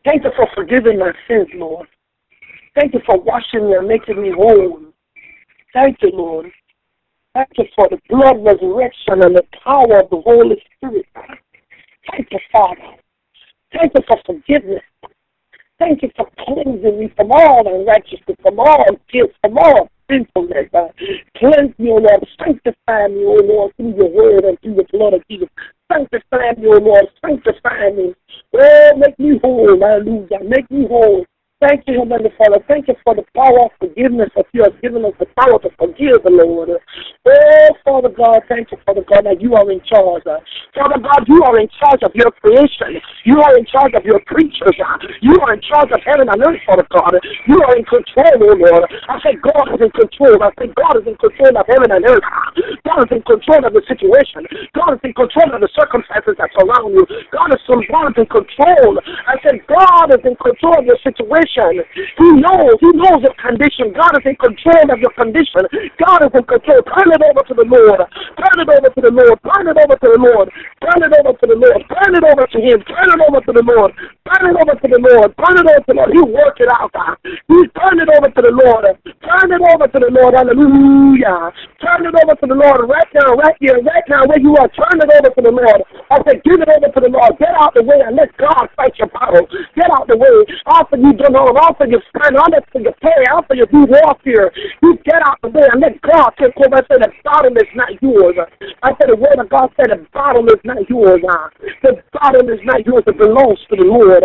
Thank you for forgiving my sins, Lord. Thank you for washing me and making me whole. Thank you, Lord. Thank you for the blood resurrection and the power of the Holy Spirit. Thank you, Father. Thank you for forgiveness. Thank you for cleansing me from all unrighteousness, from all guilt, from all sinfulness. Cleanse me, O Lord. Sanctify me, O Lord, through your word and through the blood of Jesus. Sanctify me, O Lord. Sanctify me. Oh, make me whole. Hallelujah. Make me whole. Thank you, Heavenly Father. Thank you for the power of forgiveness that you have given us the power to forgive the Lord. Oh, Father God, thank you, Father God, that you are in charge. Father God, you are in charge of your creation. You are in charge of your creatures. You are in charge of heaven and earth, Father God. You are in control, oh Lord. I say God is in control. I say God is in control of heaven and earth. God is in control of the situation. God is in control of the circumstances that surround you. God is in control. I said God is in control of your situation. He knows your condition. God is in control of your condition. God is in control. Turn it over to the Lord. Turn it over to the Lord. Turn it over to the Lord. Turn it over to the Lord. Turn it over to Him. Turn it over to the Lord. Turn it over to the Lord. Turn it over to the Lord. He'll work it out. You turn it over to the Lord. Turn it over to the Lord. Hallelujah. Turn it over to the Lord right now, right here, right now where you are. Turn it over to the Lord. I said, give it over to the Lord. Get out the way and let God fight your battle. Get out the way. After you done all, after you stand, after you pray, after you do warfare, you get out the way and let God take over. I said, the battle is not yours. I said, the word of God said, the battle is not yours. The battle is not yours. It belongs to the Lord.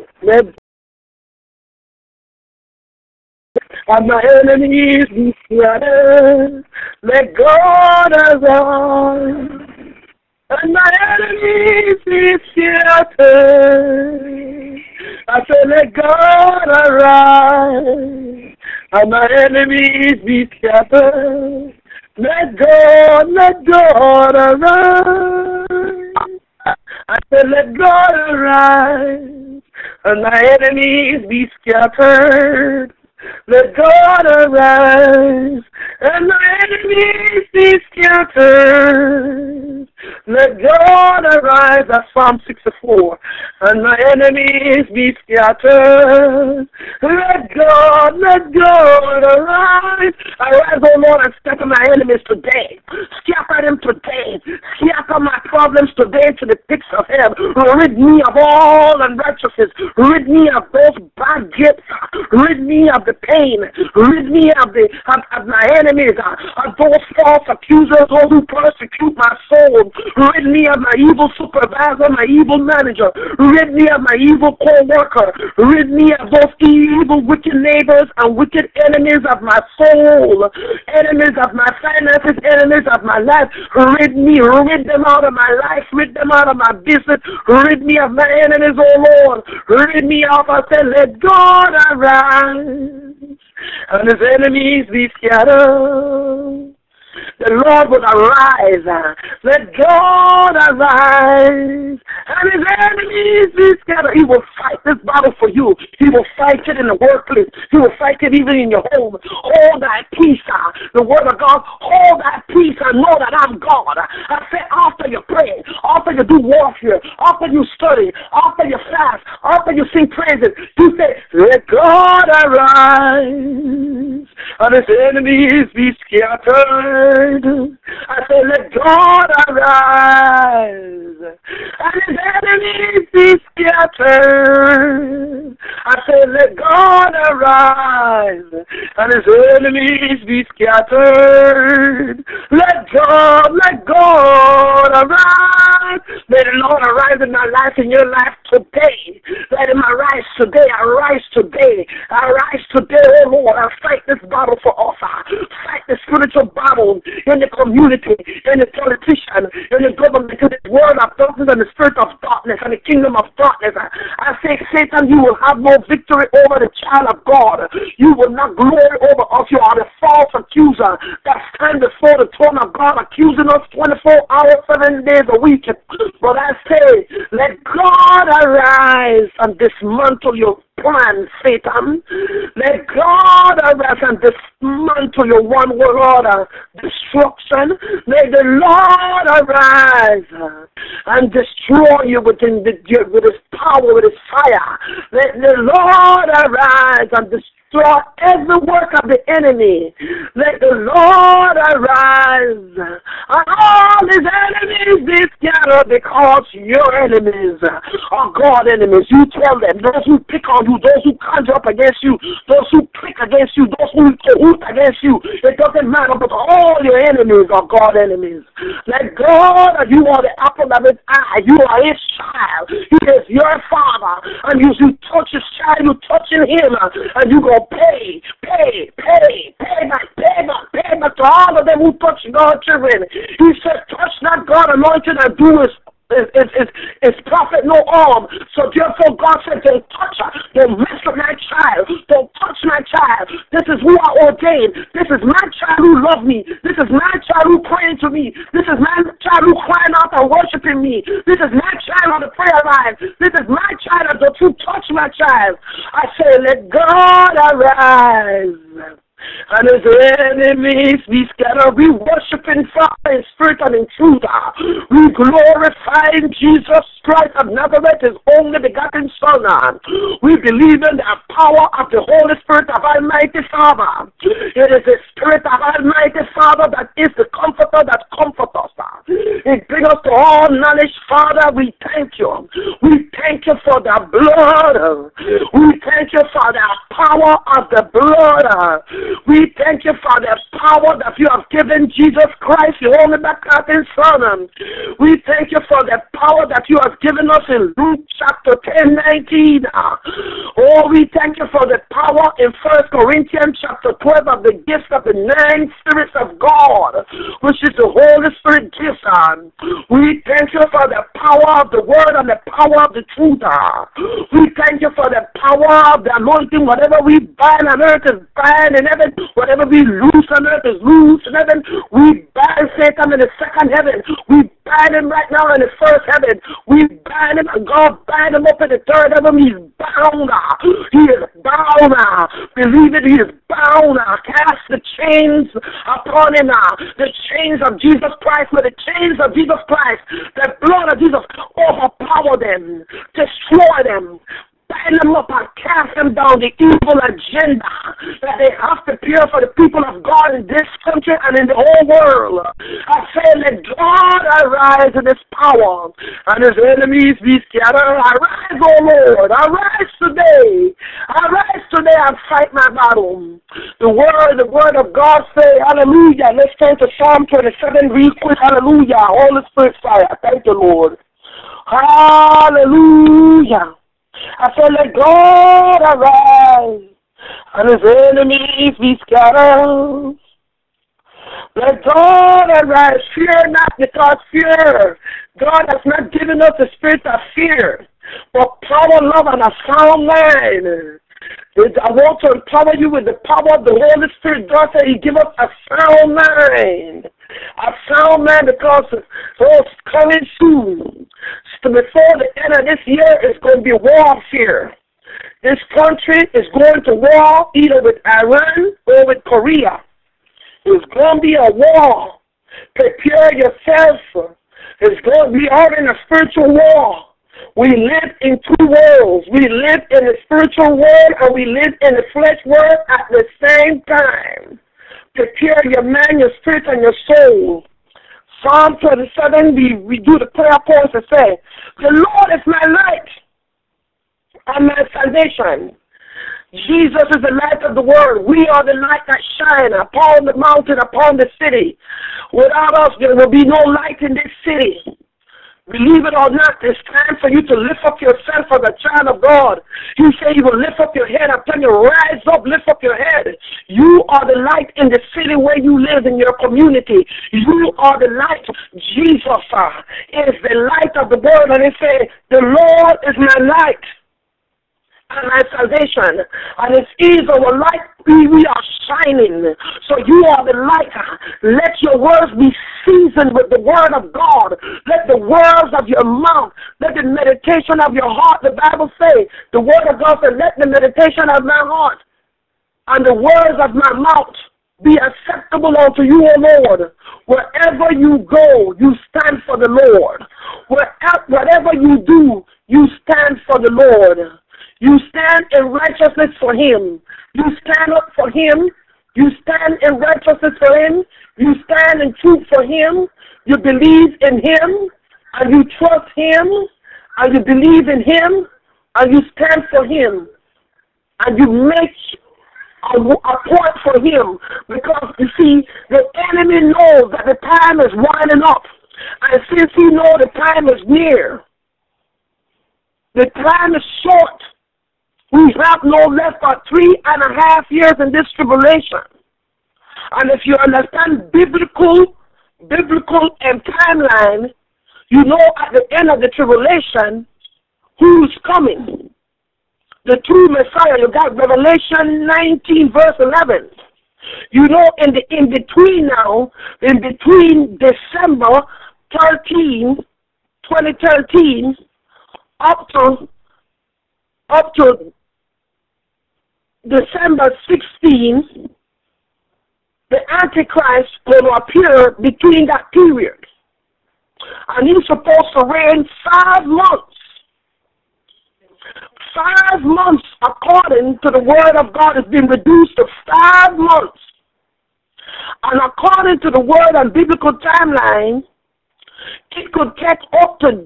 And my enemies be scattered. Let God arise. And my enemies be scattered. I said, let God arise. And my enemies be scattered. Let God arise. I said, let God arise. And my enemies be scattered. Let God arise, and my enemies be scattered. Let God arise, that's Psalm 64, and my enemies be scattered. Let God arise. Arise, O Lord, and scatter my enemies today. Scatter them today. Scatter my problems today to the pits of hell. Rid me of all unrighteousness. Rid me of those bad gifts. Rid me of the pain. Rid me of my enemies, of those false accusers, those who persecute my soul. Rid me of my evil supervisor, my evil manager. Rid me of my evil co-worker. Rid me of those evil, wicked neighbors and wicked enemies of my soul. Enemies of my finances, enemies of my life. Rid them out of my life. Rid them out of my business. Rid me of my enemies, oh Lord. Rid me of, I said, let God arise. And his enemies be scattered. The Lord will arise. Let God arise. And his enemies be scattered. He will fight this battle for you. He will fight it in the workplace. He will fight it even in your home. Hold thy peace. The word of God, hold thy peace and know that I'm God. I say after you pray, after you do warfare, after you study, after you fast, after you sing praises, you say, let God arise. And his enemies be scattered. I say, let God arise. And his enemies be scattered. I say, let God arise. And his enemies be scattered. Let God arise. Let the Lord arise in my life, in your life today. Let him arise today. Arise today. Arise today, oh Lord. I fight this battle for us. Fight the spiritual battle in the community, in the politician, in the government, in the world of darkness and the spirit of darkness and the kingdom of darkness. I say, Satan, you will have no victory over the child of God. You will not glory over us. You are the false accuser that stands before the throne of God, accusing us 24 hours, 7 days a week. But I say, let God arise and dismantle your plan, Satan. Let God arise and dismantle your one word destruction. May the Lord arise and destroy you with his power, with his fire. Let the Lord arise and destroy every work of the enemy. Let the Lord arise and all his enemies be scattered, because your enemies are God enemies. You tell them, those who pick on you, those who conjure up against you, those who click against you, those who hoot against you, it doesn't matter, but all your enemies are God enemies. Let God, you are the apple of his eye, you are his child, he is your father, and you touch his child, you touching him, and you go pay back to all of them who touch God's children. He said, touch not God anointed and do his prophet no harm. So therefore God said, don't touch her, don't mess with my child, don't touch my child. This is who I ordained. This is my child who loves me. This is my child who praying to me. This is my child who crying out and worshiping me. This is my child on the prayer line. This is my child, don't you touch my child. I say, let God arise and his enemies be scattered. We worship in fire, in spirit, and in truth. We glorify Jesus Christ of Nazareth, his only begotten Son. We believe in the power of the Holy Spirit of Almighty Father. It is the Spirit of Almighty Father that is the comforter that comforts us. It brings us to all knowledge. Father, we thank you. We thank you for the blood. We thank you for the power of the blood. We thank you for the power that you have given Jesus Christ, your only begotten Son. We thank you for the power that you have given us in Luke chapter 10:19. Oh, we thank you for the power in 1 Corinthians chapter 12 of the gifts of the 9 spirits of God, which is the Holy Spirit gift. We thank you for the power of the word and the power of the truth. We thank you for the power of the anointing. Whatever we bind on earth is bind in heaven. Whatever we loose on earth is loose in heaven. We bind Satan in the second heaven. We bind him right now in the first heaven. We bind him, and God bind him up in the third heaven. He's bound. He is bound. Believe it, he is bound. Cast the chains upon him. The chains of Jesus Christ, with the chains of Jesus Christ, the blood of Jesus, overpower them, destroy them, bind them up and cast them down, the evil agenda that they have to prepare for the people of God in this country and in the whole world. I say, let God arise in his power and his enemies be scattered. Arise, O Lord, arise today. Arise today and fight my battle. The word of God say, hallelujah. Let's turn to Psalm 27 real quick. Hallelujah. Holy Spirit fire. Thank you, Lord. Hallelujah. I said, let God arise and his enemies be scattered. Let God arise. Fear not, because fear. God has not given us the spirit of fear, but power, love, and a sound mind. I want to empower you with the power of the Holy Spirit. God said he give us a sound mind. A sound mind, because it's coming soon. So before the end of this year, it's going to be warfare. This country is going to war either with Iran or with Korea. It's going to be a war. Prepare yourself. It's going to be out in a spiritual war. We live in two worlds. We live in the spiritual world and we live in the flesh world at the same time. Prepare your mind, your spirit, and your soul. Psalm 27, we do the prayer points and say, the Lord is my light and my salvation. Jesus is the light of the world. We are the light that shine upon the mountain, upon the city. Without us, there will be no light in this city. Believe it or not, it's time for you to lift up yourself as a child of God. He said you will lift up your head. I'm telling you, rise up, lift up your head. You are the light in the city where you live, in your community. You are the light. Jesus is the light of the world. And he said, the Lord is my light and my salvation, and it is our light. We are shining. So you are the light. Let your words be seasoned with the word of God. Let the words of your mouth, let the meditation of your heart, the Bible says, the word of God says, let the meditation of my heart and the words of my mouth be acceptable unto you, O Lord. Wherever you go, you stand for the Lord. Whatever you do, you stand for the Lord. You stand in righteousness for him. You stand up for him. You stand in righteousness for him. You stand in truth for him. You believe in him, and you trust him, and you believe in him, and you stand for him, and you make a point for him, because you see, the enemy knows that the time is winding up, and since he knows the time is near, the time is short. We have no less but 3.5 years in this tribulation. And if you understand biblical and timeline, you know at the end of the tribulation who's coming. The true Messiah. You got Revelation 19 verse 11. You know, in between now, in between December 13, 2013, up to December 16, the Antichrist will appear between that period. And he's supposed to reign 5 months. 5 months, according to the word of God, has been reduced to 5 months. And according to the word and biblical timeline, it could take up to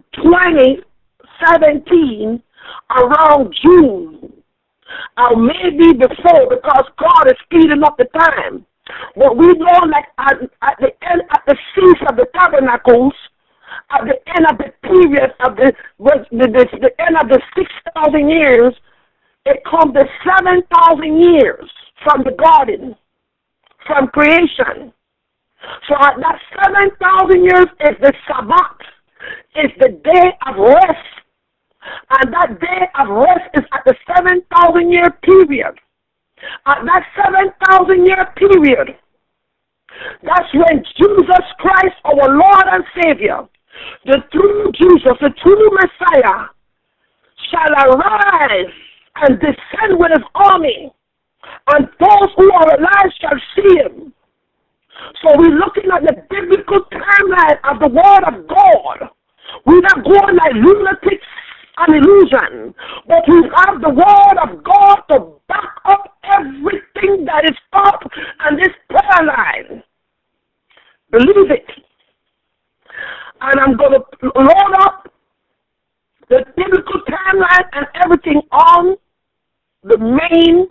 2017 around June. Or maybe before, because God is speeding up the time. But we know, like at the end, at the Feast of the Tabernacles, at the end of the period of the end of the 6,000 years, it comes to 7,000 years from the garden, from creation. So at that 7,000 years is the Sabbath, is the day of rest. And that day of rest is at the 7,000 year period. At that 7,000 year period, that's when Jesus Christ, our Lord and Savior, the true Jesus, the true Messiah, shall arise and descend with his army, and those who are alive shall see him. So we're looking at the biblical timeline of the Word of God. We're not going like lunatics and illusion, but we have the Word of God to back up everything that is up on this prayer line. Believe it. And I'm going to load up the biblical timeline and everything on the main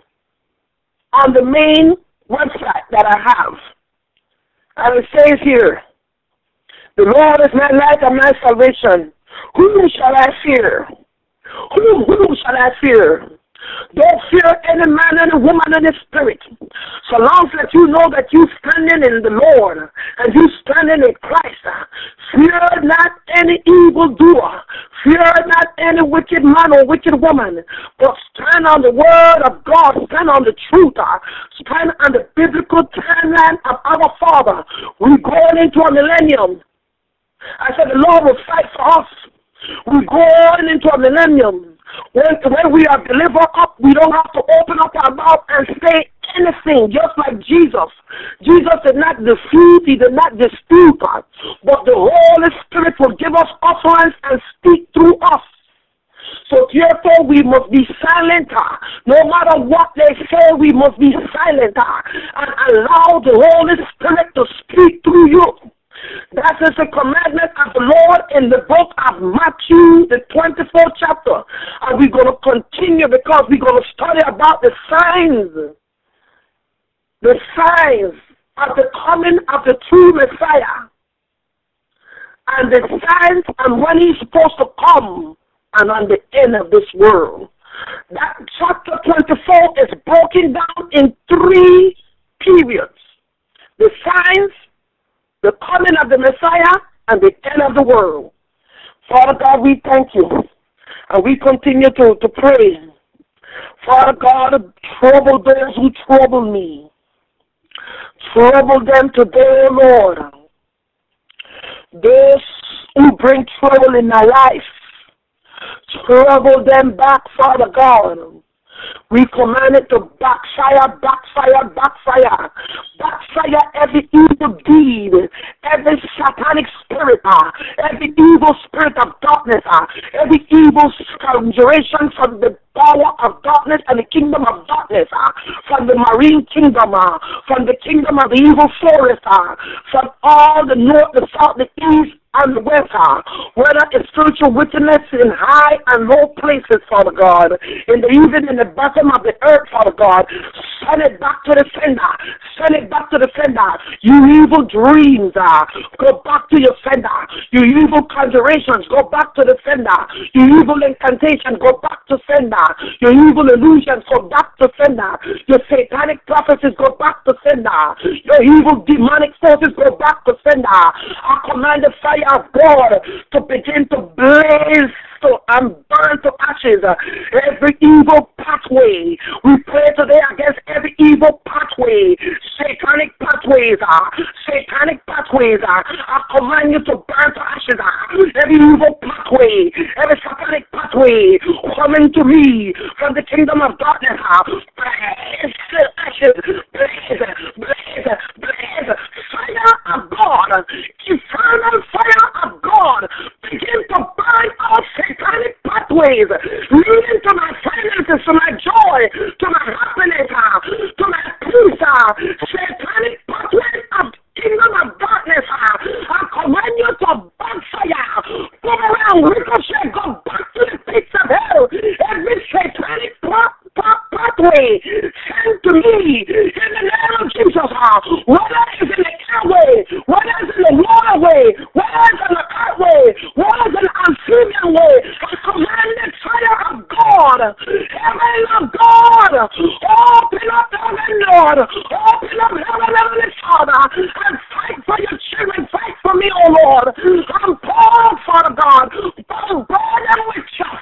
website that I have. And it says here, the Lord is my light and my salvation. Whom shall I fear? Whom shall I fear? Don't fear any man and woman in the spirit. So long as you know that you standing in the Lord and you standing in Christ, fear not any evildoer. Fear not any wicked man or wicked woman. But stand on the word of God. Stand on the truth. Stand on the biblical timeline of our Father. We're going into a millennium. I said the Lord will fight for us. We're going into a millennium. When we are delivered up, we don't have to open up our mouth and say anything, just like Jesus. Jesus did not defeat, he did not dispute us, but the Holy Spirit will give us utterance and speak through us. So therefore we must be silent. No matter what they say, we must be silent and allow the Holy Spirit to speak through you. That is the commandment of the Lord in the book of Matthew, the 24th chapter. And we're going to continue because we're going to study about the signs of the coming of the true Messiah. And the signs and when he's supposed to come and on the end of this world. That chapter 24 is broken down in 3 periods. The signs, the coming of the Messiah, and the end of the world. Father God, we thank you. And we continue to pray. Father God, trouble those who trouble me. Trouble them today, Lord. Those who bring trouble in my life, trouble them back, Father God. We command it to backfire, backfire, backfire. Backfire every evil deed, every satanic spirit, every evil spirit of darkness, every evil conjuration from the power of darkness and the kingdom of darkness, from the marine kingdom, from the kingdom of the evil forest, from all the north, the south, the east, and the west, whether it's spiritual wickedness in high and low places, Father God, even in the bottom of the earth, Father God, send it back to the sender. Send it back to the sender. You evil dreams, go back to your sender. You evil conjurations, go back to the sender. You evil incantations, go back to sender. Your evil illusions, go back to sender. Your satanic prophecies, go back to sender. Your evil demonic forces, go back to sender. I command the fire of God to begin to blaze and burn to ashes every evil pathway. We pray today against every evil pathway, satanic pathways, satanic pathways. I command you to burn to ashes every evil pathway, every satanic pathway coming to me from the kingdom of darkness. Blaze to ashes, blaze, blaze, blaze. Fire of God, infernal fire of God, begin to burn out satanic pathways leading to my finances, to my joy, to my happiness, to my peace. Satanic pathways of kingdom of darkness, I command you to backfire, go around, ricochet, go back to the pits of hell. Every satanic pathway sent to me in the name of Jesus, whether it's in the airway, whether it's in the waterway, whether it's in the earthway, whether it's in the amphibian way, I command the fire of God, heaven of God, open up heaven, Lord, open up heaven, Heavenly Father, and fight for your children, fight for me, oh Lord. I'm poured, Father God, burn them with your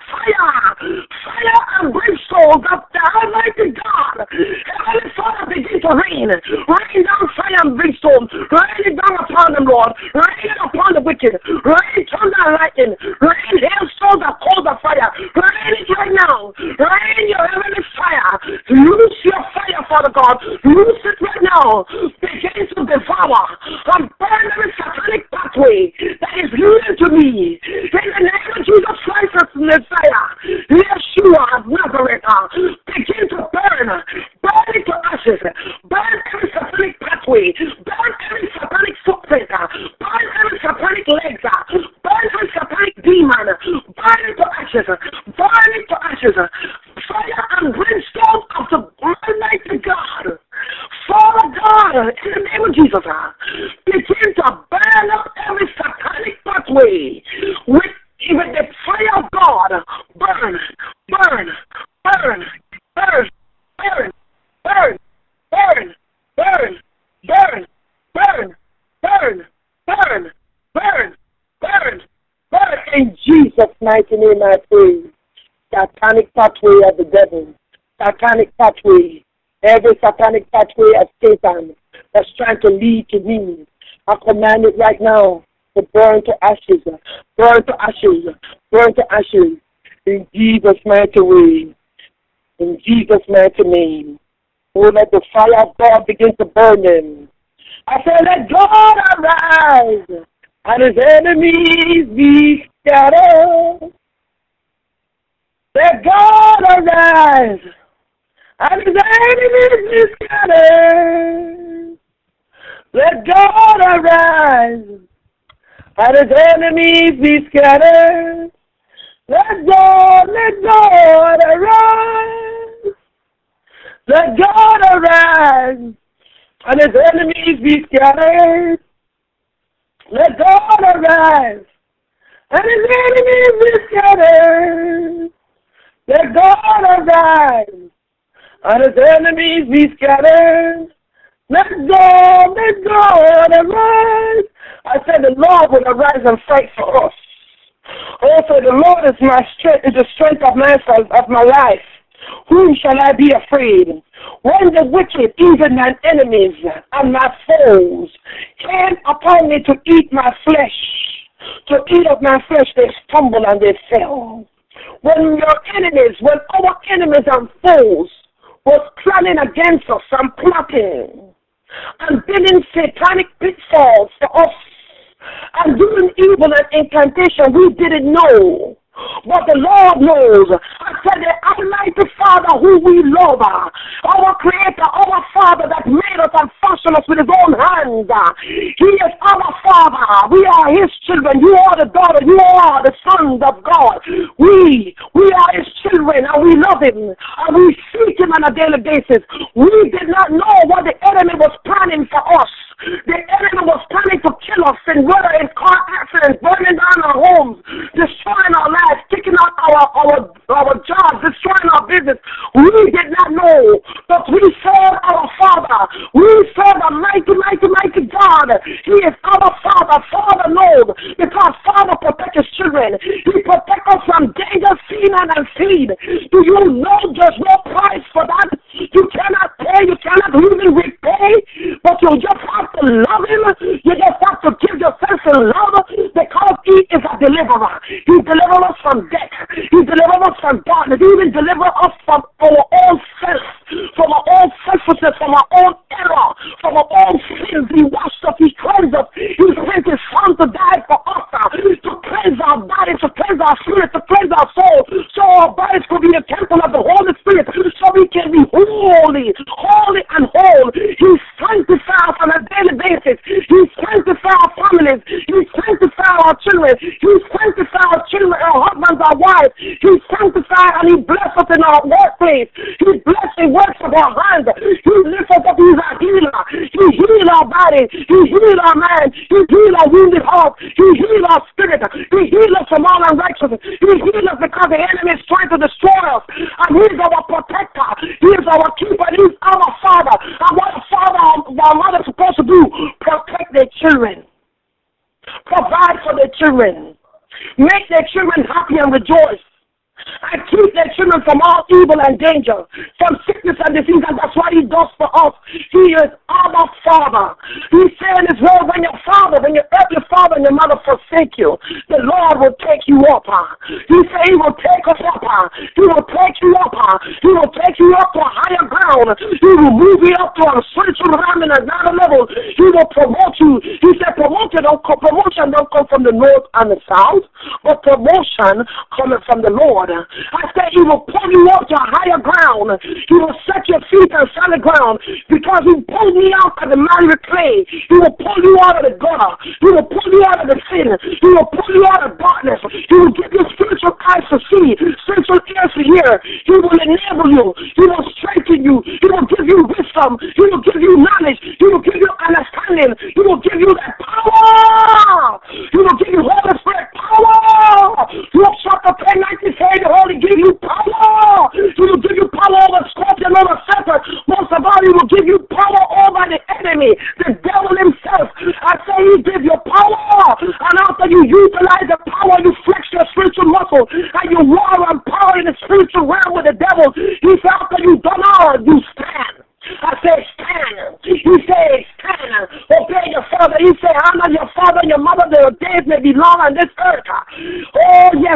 fire and brimstone of the Almighty God. Heavenly Father, begin to rain down fire and brimstone, rain it down upon them, Lord, rain it upon the wicked, rain thunder and lightning, rain hailstones of cold of fire, rain it right now, rain your heavenly fire, loose your fire, Father God, loose it right now, begin to devour and burn every satanic pathway that is leading to me, in the name of Jesus Christ of Messiah, Yeshua of Nazareth, begin to burn it to ashes, burn every satanic pathway, burn every satanic footprint, burn every satanic legs, burn every satanic demon, burn it to ashes, burn it to ashes, fire and brimstone of the Almighty God. Father God, in the name of Jesus, begin to burn up every satanic pathway with even the fire of God. Burn, burn, burn, burn, burn, burn, burn, burn, burn, burn, burn, burn, burn, burn, burn. In Jesus' mighty name I pray. Satanic pathway of the devil, satanic pathway, every satanic pathway of Satan that's trying to lead to me, I command it right now to burn to ashes, burn to ashes, burn to ashes. In Jesus' mighty way, in Jesus' mighty name. Oh, let the fire of God begin to burn them. I say, let God arise and his enemies be scattered. Let God arise and his enemies be scattered. Let God arise and his enemies be scattered. Let God arise. Let God arise and his enemies be scattered. Let God arise and his enemies be scattered. Let God arise and his enemies be scattered. Let God arise. I said the Lord will arise and fight for us. Also, the Lord is my strength, is the strength of my life. Whom shall I be afraid? When the wicked, even mine enemies and my foes, came upon me to eat my flesh, to eat of my flesh, they stumbled and they fell. when our enemies and foes was planning against us and plotting and building satanic pitfalls for us and doing evil and incantation we didn't know. But the Lord knows. I said the Almighty Father who we love, our Creator, our Father that made us and fashioned us with His own hands. He is our Father. We are His children. You are the daughter. You are the sons of God. We are His children and we love Him and we seek Him on a daily basis. We did not know what the enemy was planning for us. The enemy was planning to kill us in whether in car accidents, burning down our homes, destroying our lives, taking out our jobs, destroying our business. We did not know, but we serve our Father. We serve a mighty, mighty, mighty God. He is our Father. Father knows, because Father protects His children. He protects us from danger, seen and unseen. Do you know there's no price for that? You cannot pay, you cannot even repay, but you just have to love Him. You just have to give yourself to love because He is a deliverer. He delivers us from death. He delivers us from darkness. He even delivers us from our own self, from our own selfishness, from our own error, from our own sins. He washed us. He cleansed us. He sent His Son to die for us, to cleanse our bodies, to cleanse our spirit, to cleanse our soul, so our bodies could be the temple of the Holy Spirit, so we can be holy, holy and whole. He sanctifies us on a daily basis. He sanctifies our families. He sanctifies our children. He sanctifies our children, our husbands, our wives. He sanctifies and He blesses us in our workplace. He blesses the works of our hands. He lifts us up. He's our healer. He heals our body. He heals our mind. He heals our wounded heart. He heals our spirit. He heals us from all unrighteousness. He heals us because the enemy is trying to destroy us. And He's our protector. He is our keeper. He's our Father. And what a father or mother is supposed to do, protect their children. Provide for their children. Make their children happy and rejoice. And keep their children from all evil and danger, from sickness and disease, and that's what He does for us. He is our Father. He said in His word, when your earthly father and your mother forsake you, the Lord will take you up. He said He will take us up. He will take you up. He will take you up to a higher ground. He will move you up to a spiritual realm and another level. He will promote you. He said promotion don't come from the north and the south, but promotion coming from the Lord. I said He will pull you up to a higher ground. He will set your feet on solid ground because He pulled me out of the miry clay. He will pull you out of the gutter. He will pull you out of the sin. He will pull you out of darkness. He will give you spiritual eyes to see, spiritual ears to hear. He will enable you. He will strengthen you. He will give you wisdom. He will give you knowledge. He will give you understanding. He will give you that power. He will give you Holy Spirit power. Luke chapter 10:19 says the Holy give you power. He will give you power over scorpion, over serpent. Most of all, He will give you power over the enemy, the devil himself. I say He give you power. And after you utilize the power, you flex your spiritual muscle and you war and power in the spiritual realm with the devil. He said after you done all, you stand. I say stand. He said stand. Obey your father. He said honor your father and your mother. Their days may be long on this earth. Oh yes.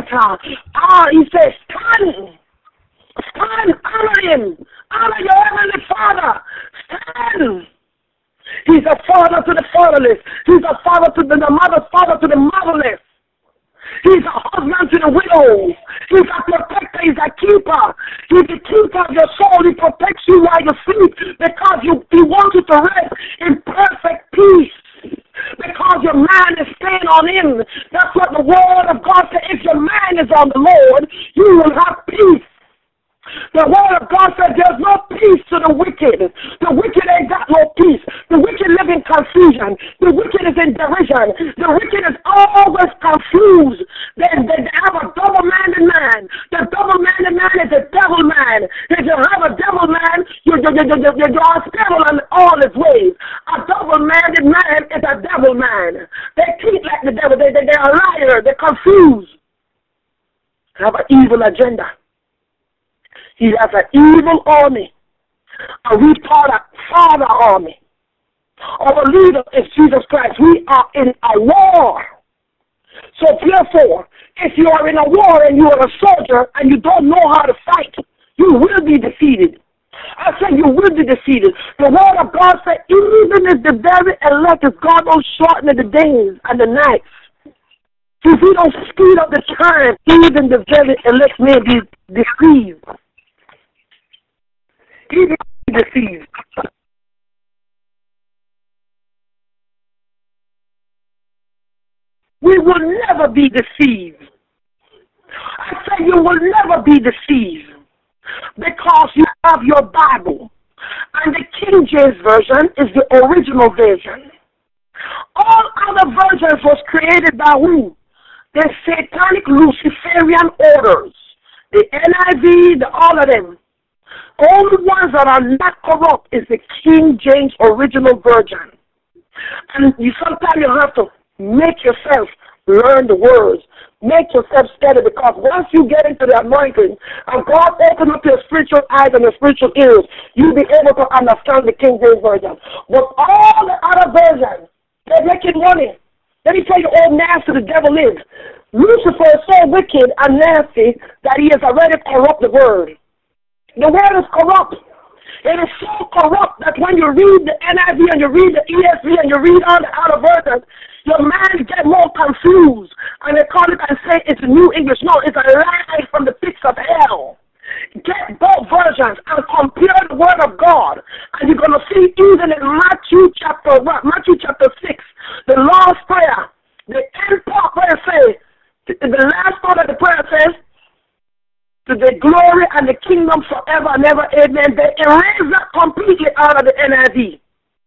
He said stand. Stand. Honor Him. Honor your heavenly Father. Stand. He's a father to the fatherless. He's a father to the mother's father to the motherless. He's a husband to the widows. He's a protector. He's a keeper. He's the keeper of your soul. He protects you while you sleep because He wants you to rest in perfect peace. Because your mind is staying on Him. That's what the Word of God says. If your mind is on the Lord, you will have peace. The Word of God said there's no peace to the wicked. The wicked ain't got no peace. The wicked live in confusion. The wicked is in derision. The wicked is always confused. They have a double-minded man. The double-minded man is a devil man. If you have a devil man, you're unstable in all his ways. A double-minded man is a devil man. They think like the devil. They're a liar. They're confused. They have an evil agenda. He has an evil army, and we part of Father army. Our leader is Jesus Christ. We are in a war. So therefore, if you are in a war and you are a soldier and you don't know how to fight, you will be defeated. I said you will be defeated. The word of God said, even if the very elect, if God don't shorten the days and the nights, if we don't speed up the time, even the very elect may be deceived. Even deceived. We will never be deceived. I say you will never be deceived because you have your Bible. And the King James Version is the original version. All other versions was created by who? The satanic Luciferian orders. The NIV, all of them. Only ones that are not corrupt is the King James original version. And sometimes you have to make yourself learn the words. Make yourself study, because once you get into the anointing and God open up your spiritual eyes and your spiritual ears, you'll be able to understand the King James Version. But all the other versions, they're making money. Let me tell you how nasty the devil is. Lucifer is so wicked and nasty that he has already corrupt the word. The word is corrupt. It is so corrupt that when you read the NIV and you read the ESV and you read all the other versions, your mind get more confused. And they call it and say it's New English. No, it's a lie from the pits of hell. Get both versions and compare the word of God. And you're going to see even in Matthew chapter 6, the Lord's Prayer, the end part where it says, the last part of the prayer says, to the glory and the kingdom forever and ever, amen. They erase that completely out of the NIV.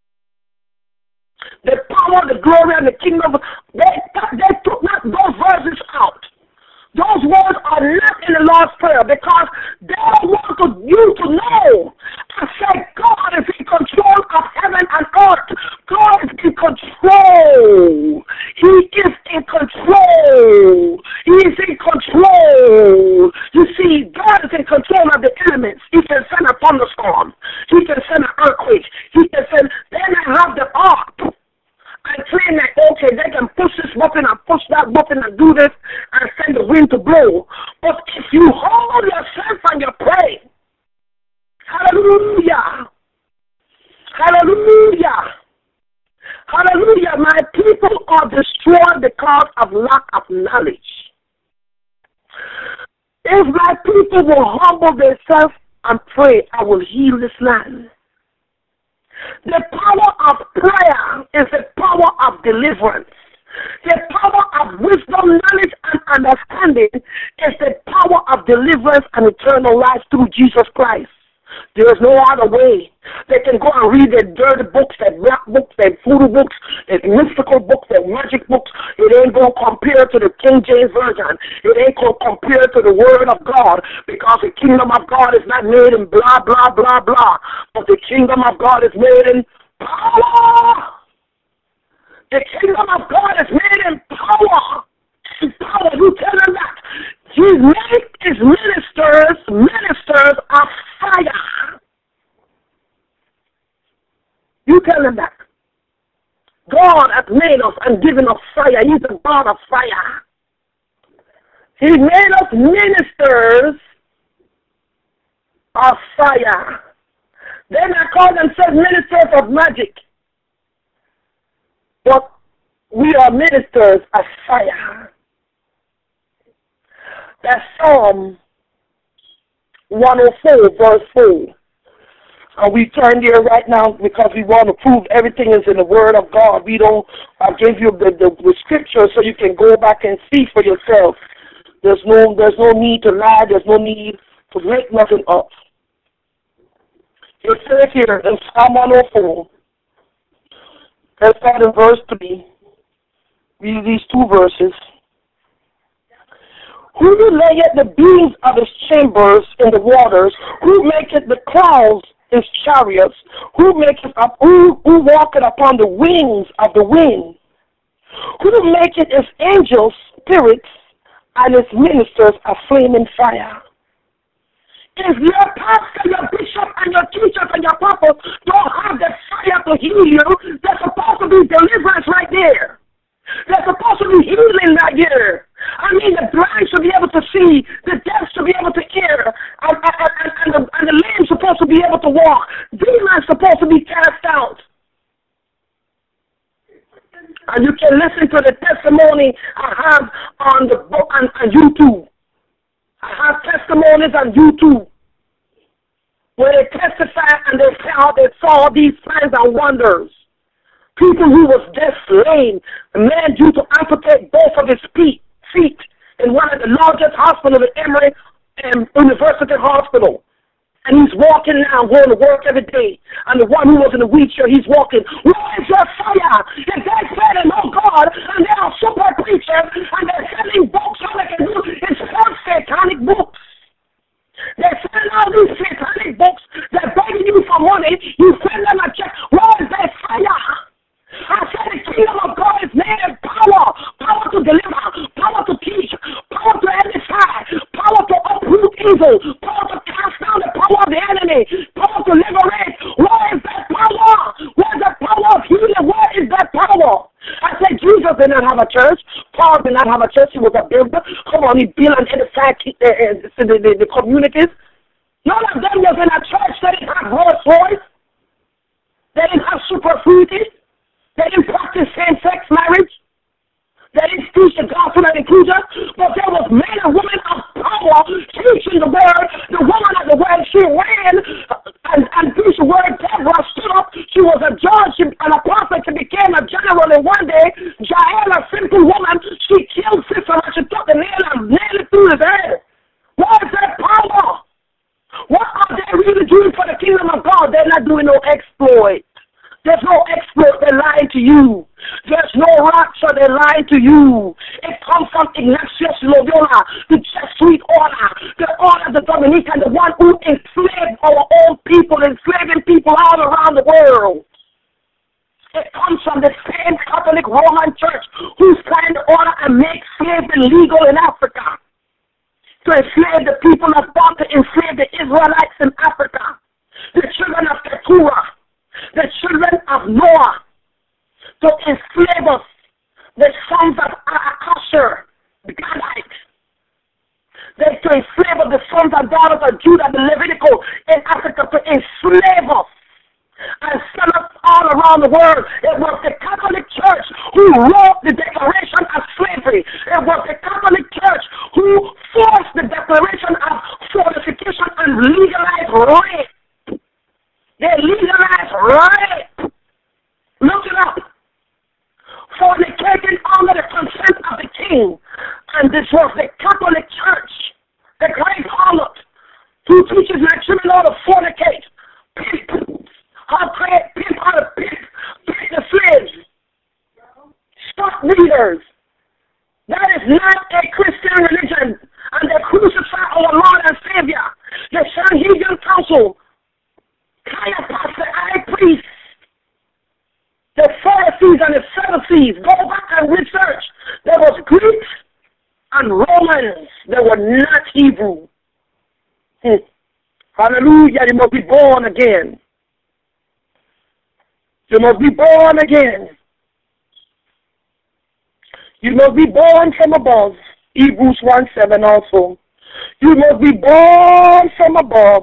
The power, the glory, and the kingdom, they took not those verses out. Those words are not in the Lord's Prayer because they want you to know. I said God is in control of heaven and earth. God is in control. He is in control. He is in control. You see, God is in control of the elements. He can send a thunderstorm. He can send an earthquake. He can send, then I have the ark. And claim that, okay, they can push this button and push that button and do this and send the wind to blow. But if you hold yourself and you pray, hallelujah, hallelujah, hallelujah, my people are destroyed because of lack of knowledge. If my people will humble themselves and pray, I will heal this land. The power of prayer is the power of deliverance. The power of wisdom, knowledge, and understanding is the power of deliverance and eternal life through Jesus Christ. There is no other way. They can go and read their dirty books, their black books, their voodoo books, their mystical books, their magic books. It ain't going to compare to the King James Version. It ain't going to compare to the Word of God, because the kingdom of God is not made in blah, blah, blah, blah. But the kingdom of God is made in power. The kingdom of God is made in power. In power. You tell them that. He made his ministers of fire. You tell them that. God has made us and given us fire. He's a God of fire. He made us ministers of fire. Then I call themselves ministers of magic. But we are ministers of fire. That's Psalm 104, verse 4. And we turn there right now because we want to prove everything is in the Word of God. I give you the scripture so you can go back and see for yourself. There's no need to lie. There's no need to make nothing up. It says here in Psalm 104, let's start in verse 3. Read these two verses. Who layeth the beams of his chambers in the waters? Who maketh the clouds his chariots? Who walketh upon the wings of the wind? Who maketh his angels spirits and his ministers a flaming fire? If your pastor, your bishop, and your teachers and your prophets don't have the fire to heal you, there's supposed to be deliverance right there. There's supposed to be healing that year. I mean, the blind should be able to see, the deaf should be able to hear, and the lame supposed to be able to walk. Demons supposed to be cast out. And you can listen to the testimony I have on the book on YouTube. I have testimonies on YouTube where they testify and they say how they saw these signs and wonders. People who was deaf, lame, a man due to amputate both of his feet in one of the largest hospitals at Emory University Hospital. And he's walking now, going to work every day. And the one who was in the wheelchair, he's walking. Where is your fire? And they're saying, oh God, and they are super preachers, and they're selling books. All they can do is sell satanic books. They're selling all these satanic books. They're begging you for money. You send them a check. Where is their fire? I said the kingdom of God is made of power. Power to deliver. Power to teach. Power to edify. Power to uproot evil. Power to cast down the power of the enemy. Power to liberate. Where is that power? Where is the power of healing? Where is that power? I said Jesus did not have a church. Paul did not have a church. He was a builder. Come on, he built and edified the communities. None of them was in a church. They didn't have Rolls Royce. They didn't have super fruity. They didn't practice same-sex marriage. They didn't teach the gospel and inclusion. But there was men and women of power teaching the word. The woman of the word, she ran and preached the word. Deborah stood up. She was a judge and a prophet. She became a general. And one day, Jael, a simple woman, she killed Sisera. She took the nail and nailed it through his head. What is that power? What are they really doing for the kingdom of God? They're not doing no exploit. There's no expert, they're lying to you. There's no rapture, they're lying to you. It comes from Ignatius Loyola, the Jesuit order, the order of the Dominican, the one who enslaved our own people, enslaving people all around the world. It comes from the same Catholic Roman Church who signed the order and made slavery legal in Africa. To enslave the people of God, to enslave the Israelites in Africa, the children of Keturah, the children of Noah, to enslave us, the sons of Asher, the Gadites. They to enslave us, the sons and daughters of Judah, the Levitical, in Africa, to enslave us and send us all around the world. It was the Catholic Church who wrote the Declaration of Slavery. It was the Catholic Church who forced the Declaration of Fortification and legalized rape. They legalized rape. Look it up. Fornicating under the consent of the king. And this was the Catholic Church, the great harlot, who teaches their children how to fornicate, pimp, how to pimp the slaves, stock readers. That is not a Christian religion. And they crucify our Lord and Savior. The Sanhedrin Council, Caiaphas, the high priest, the Pharisees and the Sadducees, go back and research. There was Greeks and Romans. They were not Hebrew. Hallelujah. You must be born again. You must be born again. You must be born from above. Hebrews 1:7 also. You must be born from above.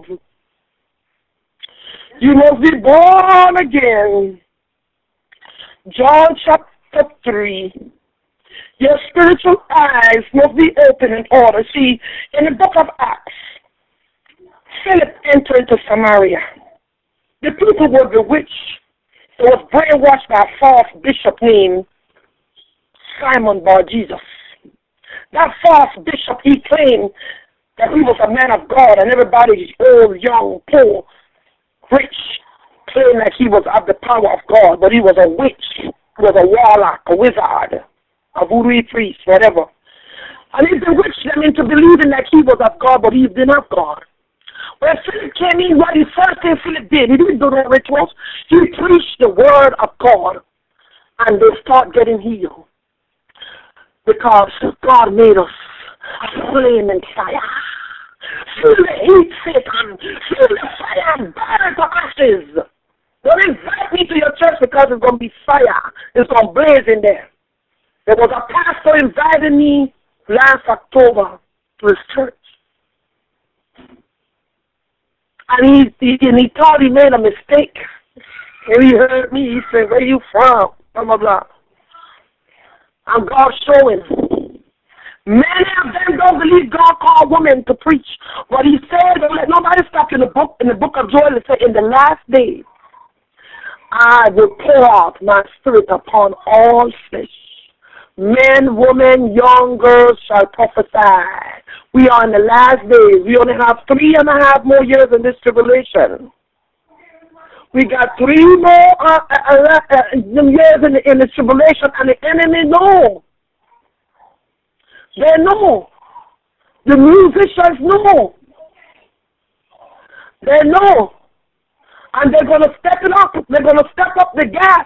You must be born again. John chapter 3. Your spiritual eyes must be open in order. See, in the book of Acts, Philip entered into Samaria. The people were bewitched. They was brainwashed by a false bishop named Simon Bar Jesus. That false bishop, he claimed that he was a man of God, and everybody, old, young, poor, rich, claimed that he was of the power of God, but he was a witch, he was a warlock, a wizard, a voodoo priest, whatever. And he bewitched them into believing that he was of God, but he did not God. When Philip came in, what the first thing Philip did, he didn't do no rituals, he preached the word of God, and they start getting healed. Because God made us a flaming fire. Feel the heat, Satan. Feel the fire and burn to ashes. Don't invite me to your church because it's going to be fire. It's going to blaze in there. There was a pastor invited me last October to his church. And he thought he made a mistake. And he heard me. He said, "Where you from?" Blah, blah, blah. And God showing. Many of them don't believe God called women to preach. But he said, don't let nobody stop in the book of Joel. It said, in the last days, I will pour out my spirit upon all flesh. Men, women, young girls shall prophesy. We are in the last days. We only have 3.5 more years in this tribulation. We got 3 more years in the tribulation, and the enemy knows. They know. The musicians know. They know. And they're going to step it up. They're going to step up the gas.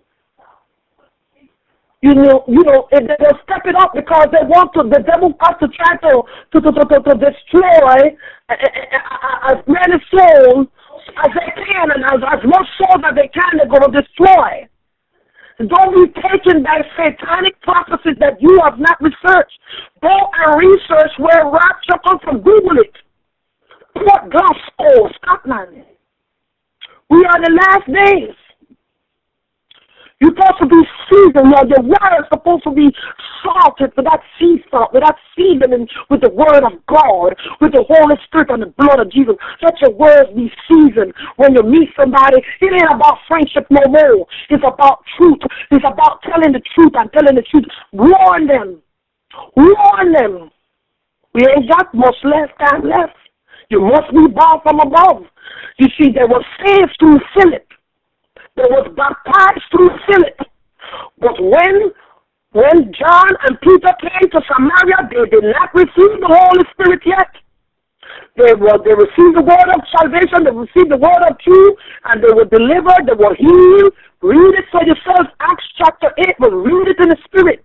You know, they're going to step it up because they want to, the devil wants to try to destroy as many souls as they can, and as much souls as they can, they're going to destroy. Don't be taken by satanic prophecies that you have not researched. Go and research where rapture comes from. Google it. Port Glasgow, Scotland. We are the last days. You're supposed to be seasoned. Your word is supposed to be salted with that sea salt, with that seasoning, with the word of God, with the Holy Spirit and the blood of Jesus. Let your words be seasoned. When you meet somebody, it ain't about friendship no more. It's about truth. It's about telling the truth and telling the truth. Warn them. Warn them. We ain't got much less time left. You must be born from above. You see, they were saved through Philip. They was baptized through Philip. But when John and Peter came to Samaria, they did not receive the Holy Spirit yet. They received the word of salvation, they received the word of truth, and they were delivered, they were healed. Read it for yourself, Acts chapter 8, but read it in the Spirit.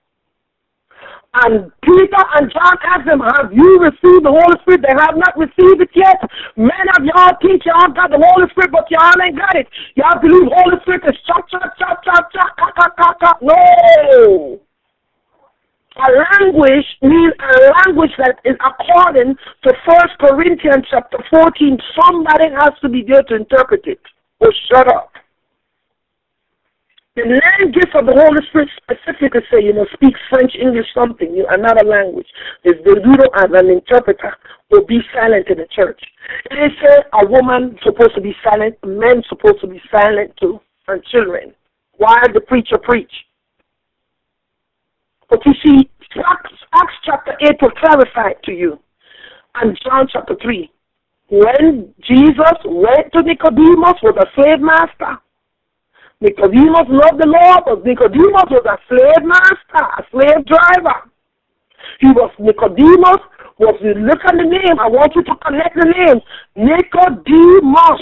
And Peter and John asked them, have you received the Holy Spirit? They have not received it yet. Many of y'all teach y'all got the Holy Spirit, but y'all ain't got it. Y'all believe Holy Spirit is chop, chop, chop, chop, chop, chop, chop, chop, chop. No. A language means a language that is according to 1 Corinthians chapter 14. Somebody has to be there to interpret it. Or shut up. The nine gifts of the Holy Spirit specifically say, speak French, English, something, another language. If they do not have an interpreter, will be silent in the church. They say a woman supposed to be silent, men supposed to be silent too, and children. Why the preacher preach? But you see, Acts chapter 8 will clarify it to you. And John chapter 3. When Jesus went to Nicodemus with a slave master, Nicodemus loved the Lord, but Nicodemus was a slave master, a slave driver. Nicodemus was, look at the name, I want you to connect the names. Nicodemus.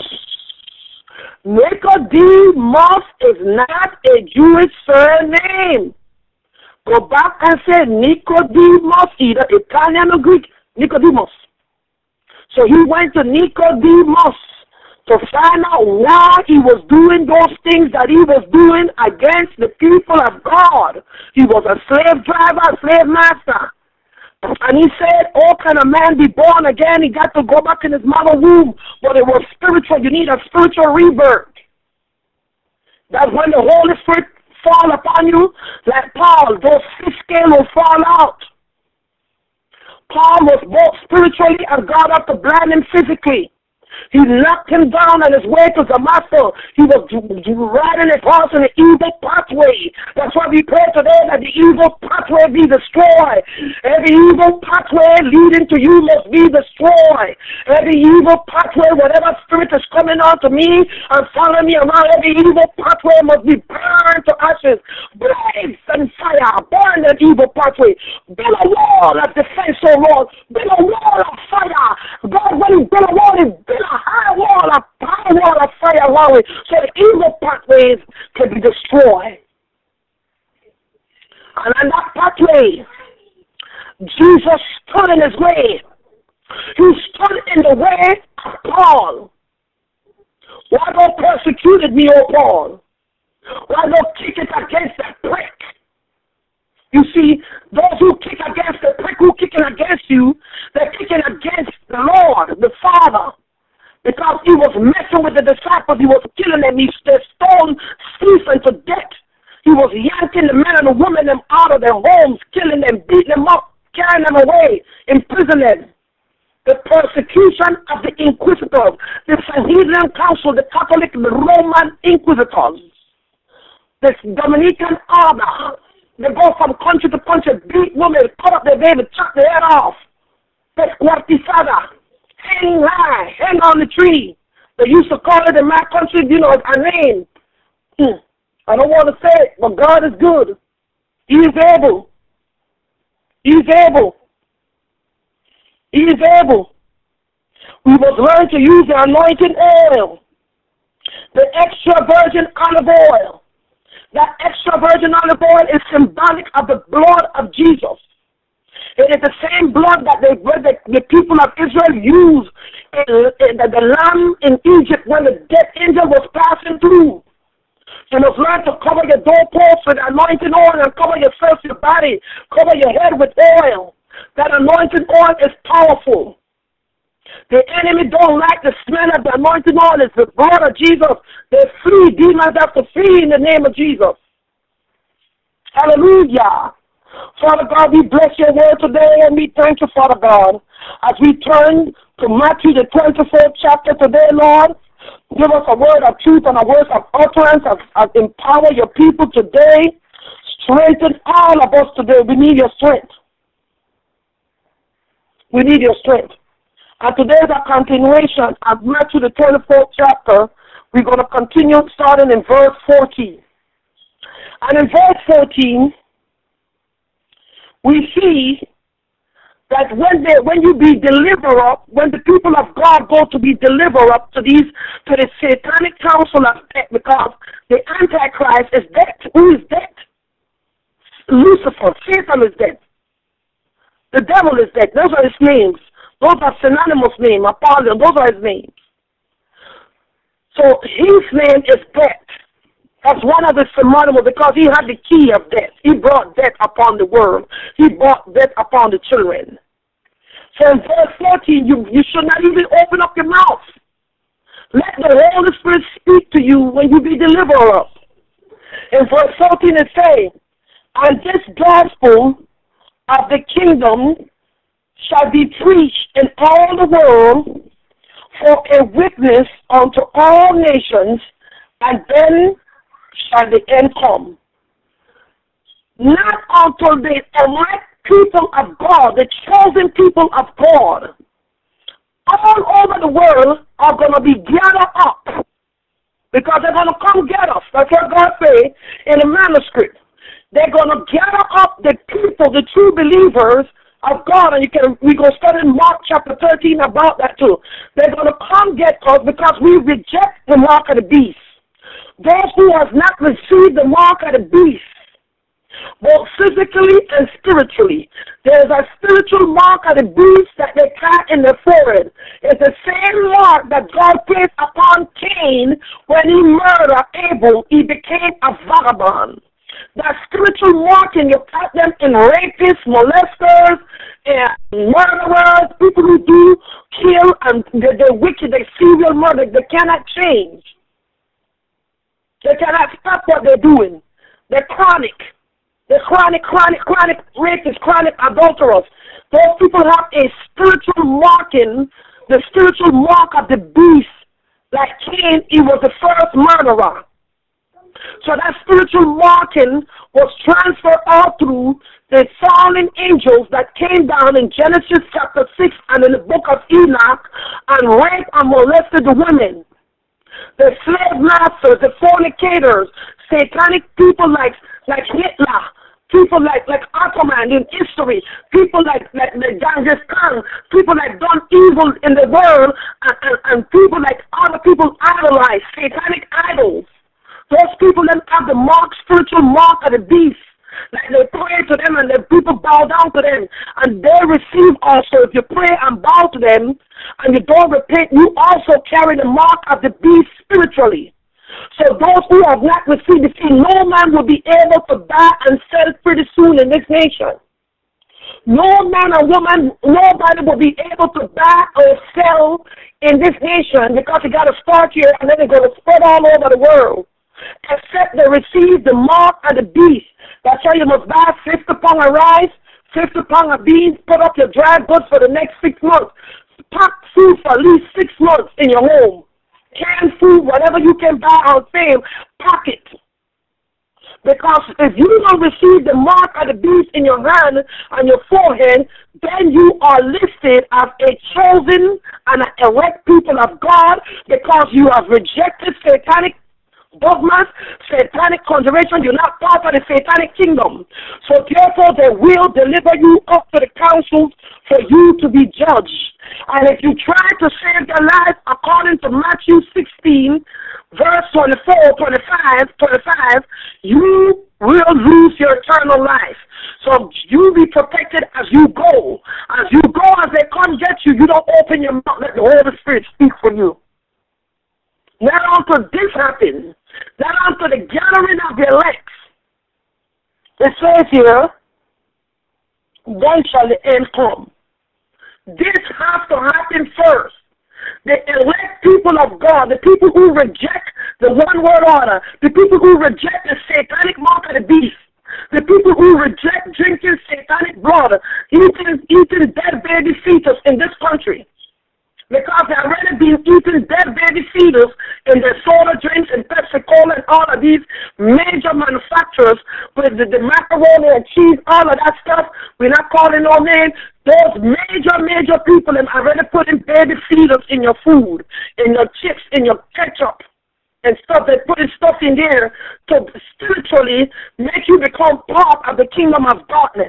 Nicodemus is not a Jewish surname. Go back and say Nicodemus, either Italian or Greek. Nicodemus. So he went to Nicodemus to find out why he was doing those things that he was doing against the people of God. He was a slave driver, a slave master. And he said, oh, can a man be born again? He got to go back in his mother's womb. But it was spiritual. You need a spiritual rebirth. That's when the Holy Spirit fall upon you, like Paul, those 6 scales will fall out. Paul was both spiritually and God had to blind him physically. He knocked him down on his way to Damascus. He was riding his horse in the evil pathway. That's why we pray today that the evil pathway be destroyed. Every evil pathway leading to you must be destroyed. Every evil pathway, whatever spirit is coming on to me and following me around, every evil pathway must be burned to ashes. Blaze and fire, burn that evil pathway. Build a wall of defense, oh Lord. Build a wall of fire. God, when you build a wall, you build a high wall of fire around it, so the evil pathways can be destroyed. And on that pathway, Jesus stood in his way. He stood in the way of Paul. Why don't persecuted me, O Paul? Why don't kick it against that prick? You see, those who kick against the prick, who kicking against you, they're kicking against the Lord, the Father, because he was messing with the disciples. He was killing them. He stoned Stephen to death. He was yanking the men and the women them out of their homes, killing them, beating them up, carrying them away, imprisoning them. The persecution of the inquisitors, the Sanhedrin Council, the Catholic, the Roman inquisitors, the Dominican order. They go from country to country, beat women, cut up their baby, chop their head off. Pescuartizada, hang high, hang on the tree. They used to call it in my country, you know, a name. I don't want to say it, but God is good. He is able. He is able. He is able. We must learn to use the anointing oil, the extra virgin olive oil. That extra virgin olive oil is symbolic of the blood of Jesus. It is the same blood that the people of Israel used in the lamb in Egypt when the death angel was passing through. You must learn to cover your doorposts with anointing oil and cover yourself, your body, cover your head with oil. That anointing oil is powerful. The enemy don't like the smell of the anointing oil. It's the blood of Jesus. They flee. Demons have to flee in the name of Jesus. Hallelujah. Father God, we bless your word today, and we thank you, Father God. As we turn to Matthew, the 24th chapter today, Lord, give us a word of truth and a word of utterance, of empower your people today. Strengthen all of us today. We need your strength. We need your strength. And today is a continuation of Matthew, the 24th chapter. We're going to continue starting in verse 14. And in verse 14, we see that when you be delivered up, when the people of God go to be delivered up to the satanic council of death, because the Antichrist is death. Who is death? Lucifer, Satan is death. The devil is death. Those are his names. Those are synonymous names. Apollyon, those are his names. So his name is death. That's one of the synonymous because he had the key of death. He brought death upon the world. He brought death upon the children. So in verse 14, you should not even open up your mouth. Let the Holy Spirit speak to you when you be delivered. In verse 14 it says, and this gospel of the kingdom shall be preached in all the world for a witness unto all nations, and then shall the end come. Not until the elect people of God, the chosen people of God, all over the world are going to be gathered up, because they're going to come get us. That's what God said in the manuscript. They're going to gather up the people, the true believers of God, and we go study Mark chapter 13 about that too. They're going to come get us because we reject the mark of the beast. Those who have not received the mark of the beast, both physically and spiritually, there's a spiritual mark of the beast that they carry in their forehead. It's the same mark that God placed upon Cain when he murdered Abel. He became a vagabond. That spiritual marking, you put them in rapists, molesters, and murderers, people who do kill, and they're wicked, they're serial murder. They cannot change. They cannot stop what they're doing. They're chronic. They're chronic rapists, chronic adulterers. Those people have a spiritual marking, the spiritual mark of the beast. Like Cain, he was the first murderer. So that spiritual marking was transferred all through the fallen angels that came down in Genesis chapter 6 and in the book of Enoch and raped and molested the women. The slave masters, the fornicators, satanic people like Hitler, people like Ottoman in history, people like Genghis Khan, people like done evil in the world, and people like other people idolize, satanic idols. Those people then have the mark, spiritual mark of the beast. Like they pray to them and the people bow down to them. And they receive also. If you pray and bow to them and you don't repent, you also carry the mark of the beast spiritually. So those who have not received the seed, no man will be able to buy and sell pretty soon in this nation. No man or woman, nobody will be able to buy or sell in this nation because you got to start here and then they're going to spread all over the world. Except they receive the mark of the beast. That's why you must buy 50 pounds of rice, 50 pounds of beans, put up your dry goods for the next 6 months. Pack food for at least 6 months in your home. Canned food, whatever you can buy on sale, pack it. Because if you don't receive the mark of the beast in your hand, on your forehead, then you are listed as a chosen and an elect people of God because you have rejected satanic dogmas, satanic conjuration. You're not part of the satanic kingdom. So therefore they will deliver you up to the councils for you to be judged. And if you try to save your life according to Matthew 16, verse 24, 25, you will lose your eternal life. So you be protected as you go. As you go, as they come get you, you don't open your mouth. Let the Holy Spirit speak for you. Not until this happens, not until the gathering of the elect. It says here, then shall the end come. This has to happen first. The elect people of God, the people who reject the one-word order, the people who reject the satanic mark of the beast, the people who reject drinking satanic blood, eating dead baby fetus in this country. Because they've already been eating dead baby fetus in their soda drinks and Pepsi Cola and all of these major manufacturers with the macaroni and cheese, all of that stuff. We're not calling no name. Those major people have already putting baby fetus in your food, in your chips, in your ketchup and stuff. They're putting stuff in there to spiritually make you become part of the kingdom of darkness.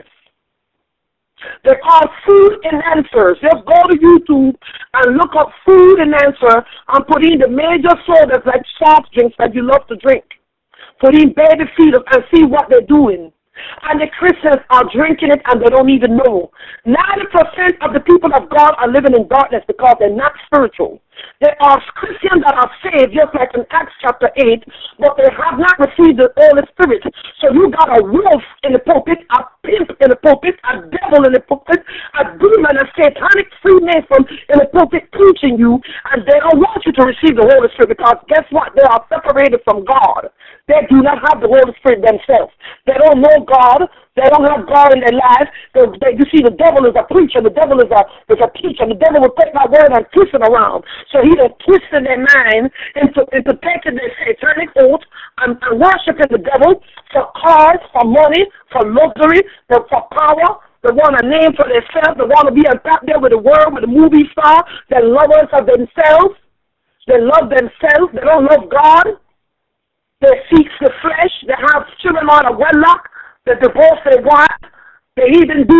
They're called food enhancers. Just go to YouTube and look up food enhancer and put in the major sodas like soft drinks that you love to drink. Put in baby feeders and see what they're doing. And the Christians are drinking it and they don't even know. 90% of the people of God are living in darkness because they're not spiritual. There are Christians that are saved, just like in Acts chapter 8, but they have not received the Holy Spirit. So you got a wolf in the pulpit, a pimp in the pulpit, a devil in the pulpit, a demon, a satanic freemason in the pulpit preaching you, and they don't want you to receive the Holy Spirit because guess what? They are separated from God. They do not have the Holy Spirit themselves. They don't know God. They don't have God in their lives. You see, the devil is a preacher. The devil is a teacher. The devil will take my word and twist it around. So he done twisted their mind into taking their satanic oath and worshiping the devil for cars, for money, for luxury, for power. They want a name for themselves. They want to be on top there with the world, with the movie star. They're lovers of themselves. They love themselves. They don't love God. They seek the flesh. They have children out of wedlock. They divorce their wife. They even do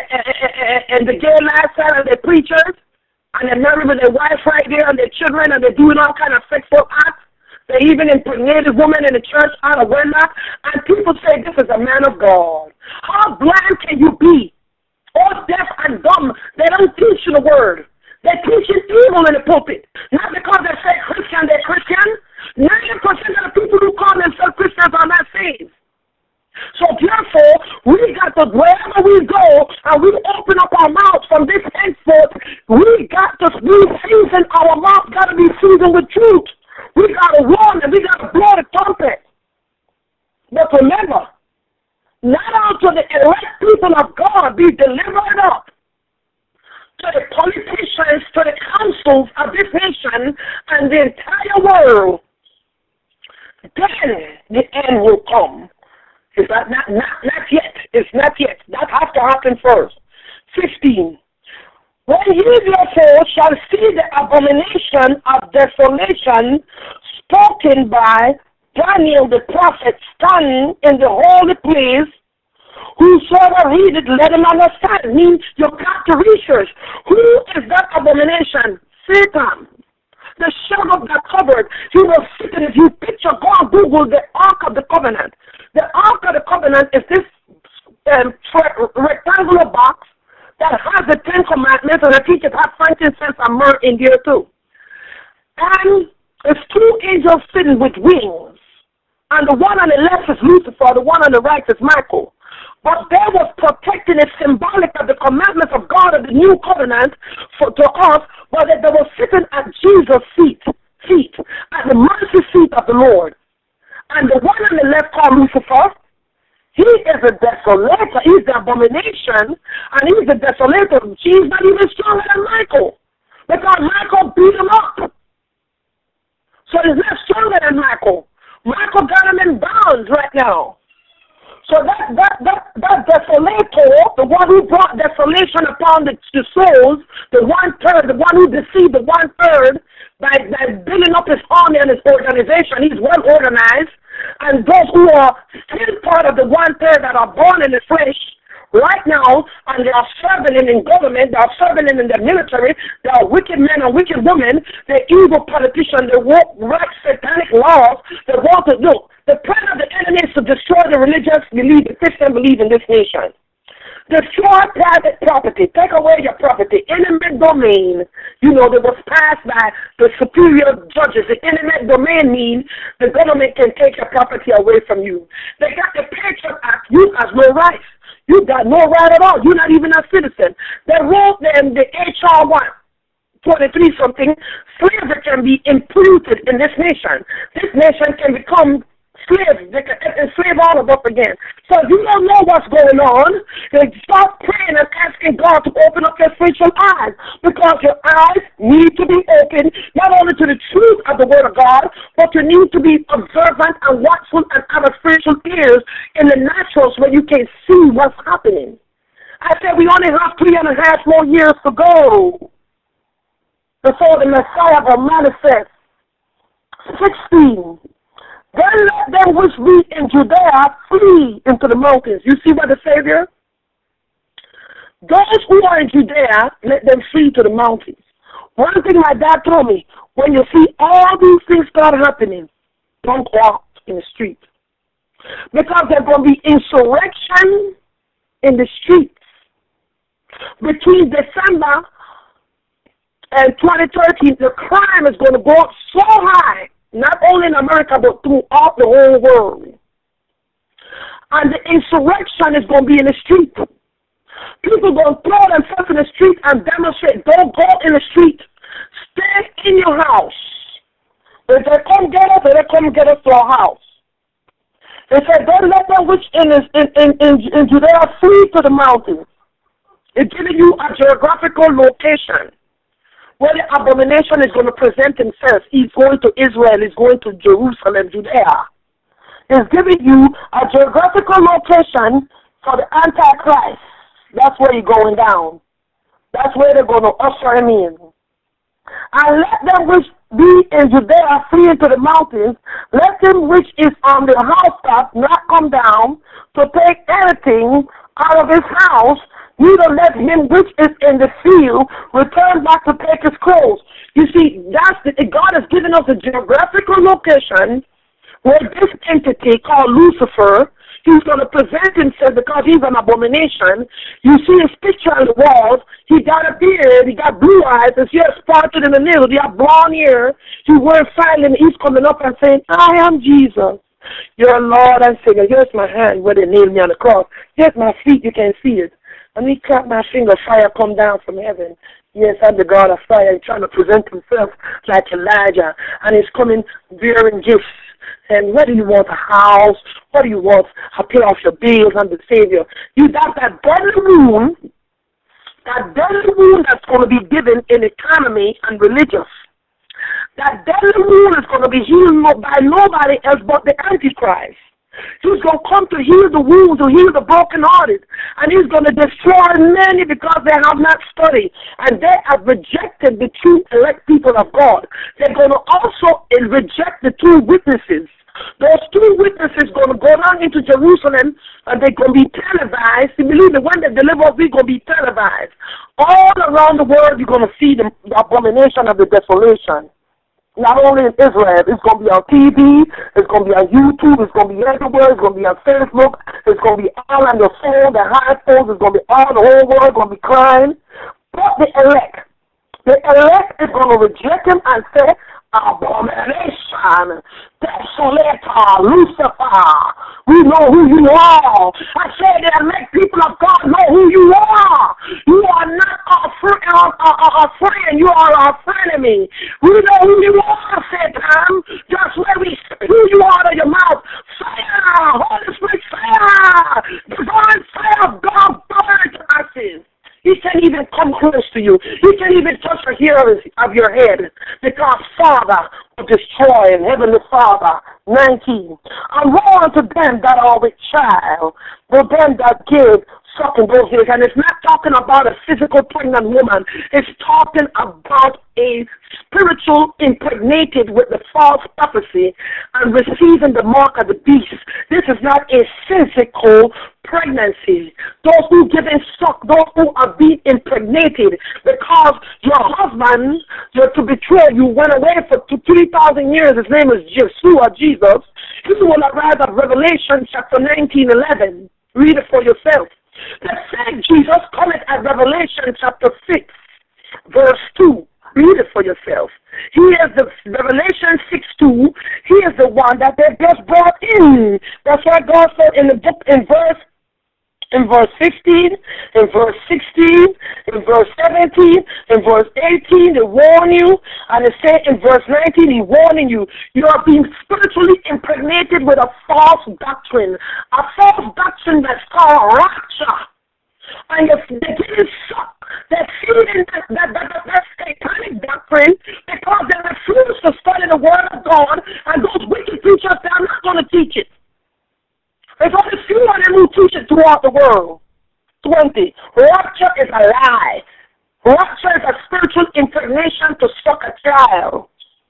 in the gay lifestyle of their preachers. And they marry with their wife right there and their children, and they're doing all kind of sexual acts. They even impregnated women in the church out of wedlock. And people say this is a man of God. How blind can you be? Or deaf and dumb. They don't teach you the word. They're teaching evil in the pulpit. Not because they say Christian, they're Christian. 90% of the people who call themselves Christians are not saved. So therefore, we got to, wherever we go, and we open up our mouths from this henceforth, we got to be seasoned, our mouth got to be seasoned with truth. We got to warn and we got to blow the trumpet. But remember, not until the elect people of God be delivered up to the politicians, to the councils of this nation and the entire world, then the end will come. It's not yet. It's not yet. That has to happen first. 15. When ye therefore shall see the abomination of desolation spoken by Daniel the prophet standing in the holy place, whosoever readeth, let him understand. Means you got to research. Who is that abomination? Satan. The shadow that covered. He was sitting. If you picture, go and Google the Ark of the Covenant. The Ark of the Covenant is this rectangular box that has the 10 Commandments, and I think it has frankincense and myrrh in there too. And It's two angels sitting with wings. And the one on the left is Lucifer, the one on the right is Michael. But they was protecting it, symbolic of the commandments of God of the new covenant to us, but they were sitting at Jesus' feet, at the mercy seat of the Lord. And the one on the left called Lucifer, he is a desolator. He's the abomination, and he's the desolator. He's not even stronger than Michael, because Michael beat him up. So he's not stronger than Michael. Michael got him in bonds right now. So that desolator, the one who brought desolation upon the souls, the 1/3, the one who deceived the 1/3 by building up his army and his organization, he's well organized. And those who are still part of the 1/3 that are born in the flesh right now, and they are serving in government, they are serving in the military, they are wicked men and wicked women, they're evil politicians, they write satanic laws, they want to do. The plan of the enemy is to destroy the religious belief, the Christian belief in this nation. Destroy private property, take away your property, eminent domain, that was passed by the superior judges. The eminent domain means the government can take your property away from you. They got the Patriot Act, you have no rights. You got no right at all. You're not even a citizen. They wrote them the HR 123 something. Slavery can be imputed in this nation. This nation can become slaves. They can enslave all of us again. So if you don't know what's going on, then start praying and asking God to open up your spiritual eyes, because your eyes need to be open not only to the truth of the Word of God, but you need to be observant and watchful and have a spiritual ears in the naturals where you can see what's happening. I said we only have 3.5 more years to go before the Messiah will manifest. 16. Then let them which be in Judaea flee into the mountains. You see what the Savior? Those who are in Judea, let them flee to the mountains. One thing my dad told me, when you see all these things start happening, don't go out in the street. Because there's going to be insurrection in the streets. Between December and 2013, the crime is going to go up so high, not only in America, but throughout the whole world. And the insurrection is going to be in the street. People are going to throw themselves in the street and demonstrate. Don't go in the street. Stay in your house. If they come get us, they come get us to our house. They said, don't let them which in Judea flee to the mountains. It's giving you a geographical location where the abomination is going to present himself. He's going to Israel. He's going to Jerusalem, Judea. It's giving you a geographical location for the Antichrist. That's where he's going down. That's where they're going to usher him in. And let them which be in Judea flee into the mountains. Let him which is on the housetop not come down to take anything out of his house, neither let him which is in the field return back to take his clothes. You see, God has given us a geographical location where this entity called Lucifer, he's going to present himself because he's an abomination. You see his picture on the walls. He got a beard. He got blue eyes. His hair spotted in the middle. He got blonde hair. He wears silent. He's coming up and saying, I am Jesus, your Lord and Savior. Here's my hand where they nailed me on the cross. Here's my feet. You can see it. And he clapped my finger, fire come down from heaven. Yes, I'm the God of fire. He's trying to present himself like Elijah. And he's coming bearing gifts. And what do you want? A house? What do you want? I'll pay off your bills. I'm the Savior. You got that deadly wound that's going to be given in economy and religious. That deadly wound is going to be healed by nobody else but the Antichrist. He's going to come to heal the wounds, to heal the brokenhearted. And he's going to destroy many because they have not studied. And they have rejected the true elect people of God. They're going to also reject the two witnesses. Those two witnesses going to go down into Jerusalem and they're going to be televised. You believe me, when they deliver us, we're going to be televised. All around the world, you're going to see the abomination of the desolation. Not only in Israel, it's going to be on TV, it's going to be on YouTube, it's going to be everywhere, it's going to be on Facebook, it's going to be all on your phone, the high phones, it's going to be all the whole world, going to be crying. But the elect is going to reject him and say, abomination, desolation, Lucifer. We know who you are. I said that make people of God know who you are. You are not a friend. You are our frenemy. We know who you are, Satan. Just let me speak who you are out of your mouth. Fire! Holy Spirit, fire! Divine fire of God, burn to ashes. He can't even come close to you. He can't even touch the hairs of your head because Father will destroy and Heavenly Father. 19. And woe unto them that are with child, to them that give sucking those years. And it's not talking about a physical pregnant woman. It's talking about a spiritual impregnated with the false prophecy and receiving the mark of the beast. This is not a physical pregnancy. Those who give in suck, those who are being impregnated because your husband, to betray you, went away for 3,000 years. His name is Yeshua, Jesus. You will arrive at Revelation chapter 19:11. Read it for yourself. The same Jesus cometh at Revelation chapter 6, verse 2. Read it for yourself. He is the Revelation 6:2. He is the one that they just brought in. That's why God said in the book in verse 15, in verse 16, in verse 17, in verse 18, they warn you. And it said in verse 19, he warning you. You are being spiritually impregnated with a false doctrine. A false doctrine that's called rapture. And you're getting sucked. They're feeding that satanic doctrine because they refuse to study the word of God. And those wicked preachers, they're not going to teach it. There's only few of them who teach it throughout the world. 20. Rapture is a lie. Rapture is a spiritual impregnation to suck a child.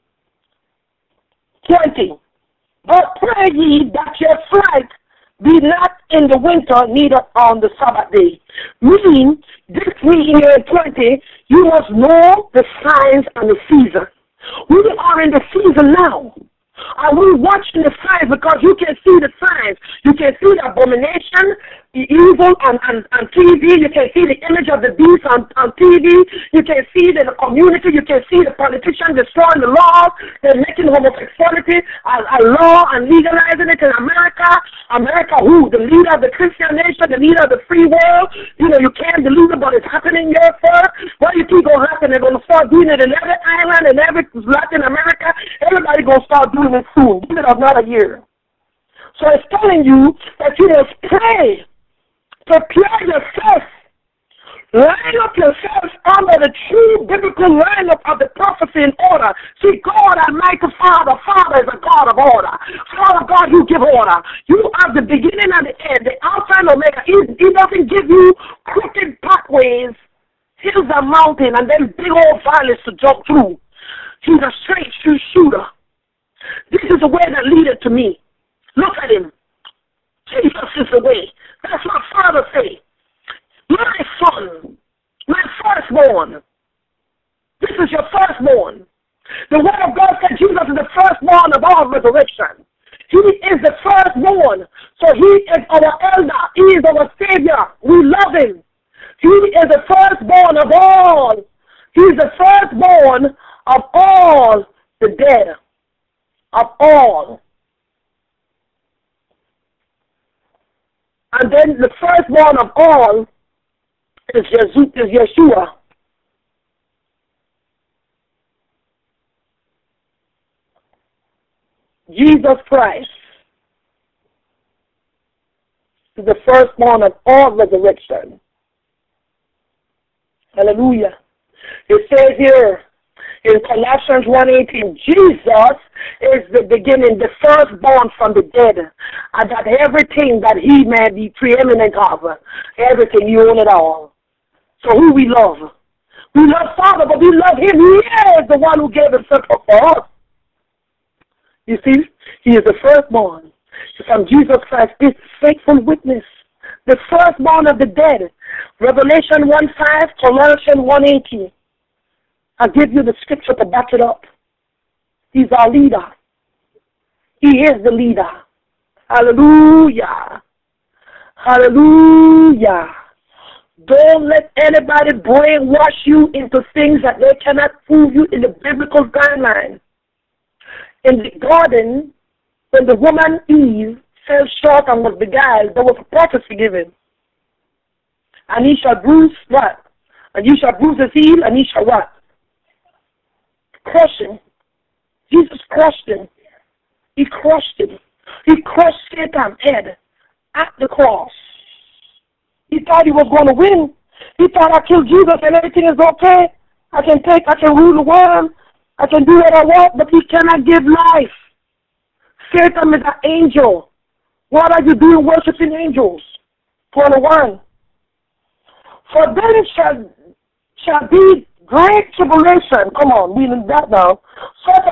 20. But pray ye that your flight be not in the winter, neither on the Sabbath day. Meaning, this week here in 20, you must know the signs and the season. We are in the season now. And we're watching the signs because you can see the signs. You can see the abomination, the evil on TV. You can see the image of the beast on TV. You can see the community. You can see the politicians destroying the laws. They're making homosexuality a law and legalizing it in America. America, who? The leader of the Christian nation, the leader of the free world. You know, you can't believe it, but it's happening here first. What do you think going to happen? They're going to start doing it in every island, in every Latin America. Everybody going to start doing it soon. Give it another year. So it's telling you that you must pray. Prepare yourself. Line up yourself under the true biblical lineup of the prophecy in order. See, God, Almighty Father, Father is a God of order. Father God, you give order. You are the beginning and the end, the Alpha and Omega. He doesn't give you crooked pathways, hills and mountains, and then big old valleys to jump through. He's a straight shooter. This is the way that leadeth to me. Look at him. Jesus is the way. That's what Father say. My son, my firstborn. This is your firstborn. The word of God said Jesus is the firstborn of all resurrection. He is the firstborn. So he is our elder. He is our Savior. We love him. He is the firstborn of all. He is the firstborn of all the dead. Of all. And then the firstborn of all is Yeshua. Jesus Christ is the firstborn of all resurrection. Hallelujah. It says here in Colossians 1:18, Jesus is the beginning, the firstborn from the dead, and that everything that he may be preeminent of, everything, you own it all. So who we love? We love Father, but we love him. He is the one who gave himself up for us. You see, he is the firstborn. From Jesus Christ is faithful witness, the firstborn of the dead. Revelation 1:5, Colossians 1:18. I'll give you the scripture to back it up. He's our leader. He is the leader. Hallelujah. Hallelujah. Don't let anybody brainwash you into things that they cannot prove you in the biblical guidelines. in the garden, when the woman Eve fell short and was beguiled, there was a prophecy given. And he shall bruise what? And you shall bruise his heel, and he shall what? Crush him. Jesus crushed him. He crushed him. He crushed Satan's head at the cross. He thought he was going to win. He thought, I killed Jesus and everything is okay. I can rule the world. I can do what I want, but he cannot give life. Satan is an angel. What are you doing worshiping angels? 21. For then shall be great tribulation. Come on, reading that now. Such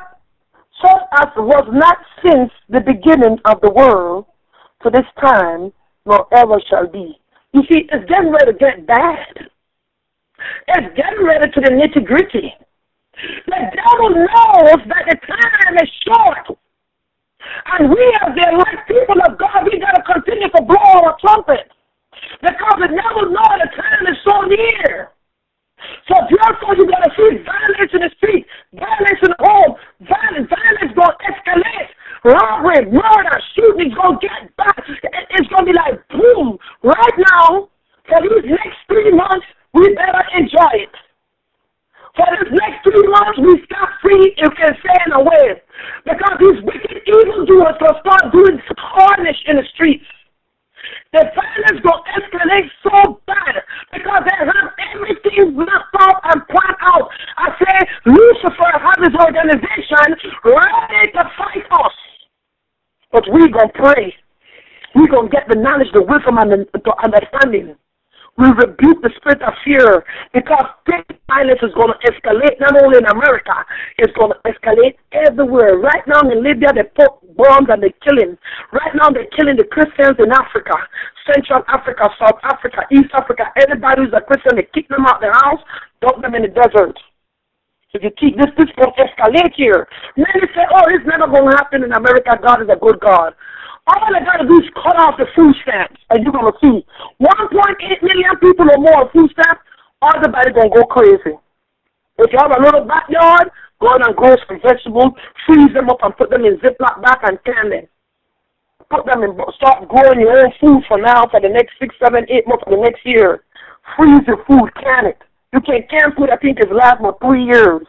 as was not since the beginning of the world to this time, nor ever shall be. You see, it's getting ready to get bad. It's getting ready to the nitty-gritty. The devil knows that the time is short. And we as the elect people of God, we got to continue to blow our trumpet. Because the devil knows the time is so near. So therefore you got to see violence in the street, violence in the home, violence going to escalate. Robbery, murder, shooting is going to get back. It's going to be like boom. Right now, for these next 3 months, we better enjoy it. For these next 3 months, we stop free, you can say in a way. Because these wicked evildoers will start doing carnage in the streets. The violence will escalate so bad because they have everything mapped out and planned out. I say Lucifer has his organization ready to fight us. But we're going to pray. We're going to get the knowledge, the wisdom, and the understanding. We rebuke the spirit of fear because this violence is going to escalate not only in America, it's going to escalate everywhere. Right now in Libya, they put bombs and they're killing. Right now they're killing the Christians in Africa, Central Africa, South Africa, East Africa. Everybody who's a Christian, they kick them out of their house, dump them in the desert. If you keep this going to escalate here. Many say, oh, it's never going to happen in America. God is a good God. All I got to do is cut off the food stamps, and you're going to see 1.8 million people or more on food stamps, everybody going to go crazy. If you have a little backyard, go out and grow some vegetables, freeze them up and put them in Ziploc bag and can them. Put them in, start growing your own food for now, for the next 6, 7, 8 months, for the next year. Freeze your food, can it. You can can food, I think, is last for 3 years.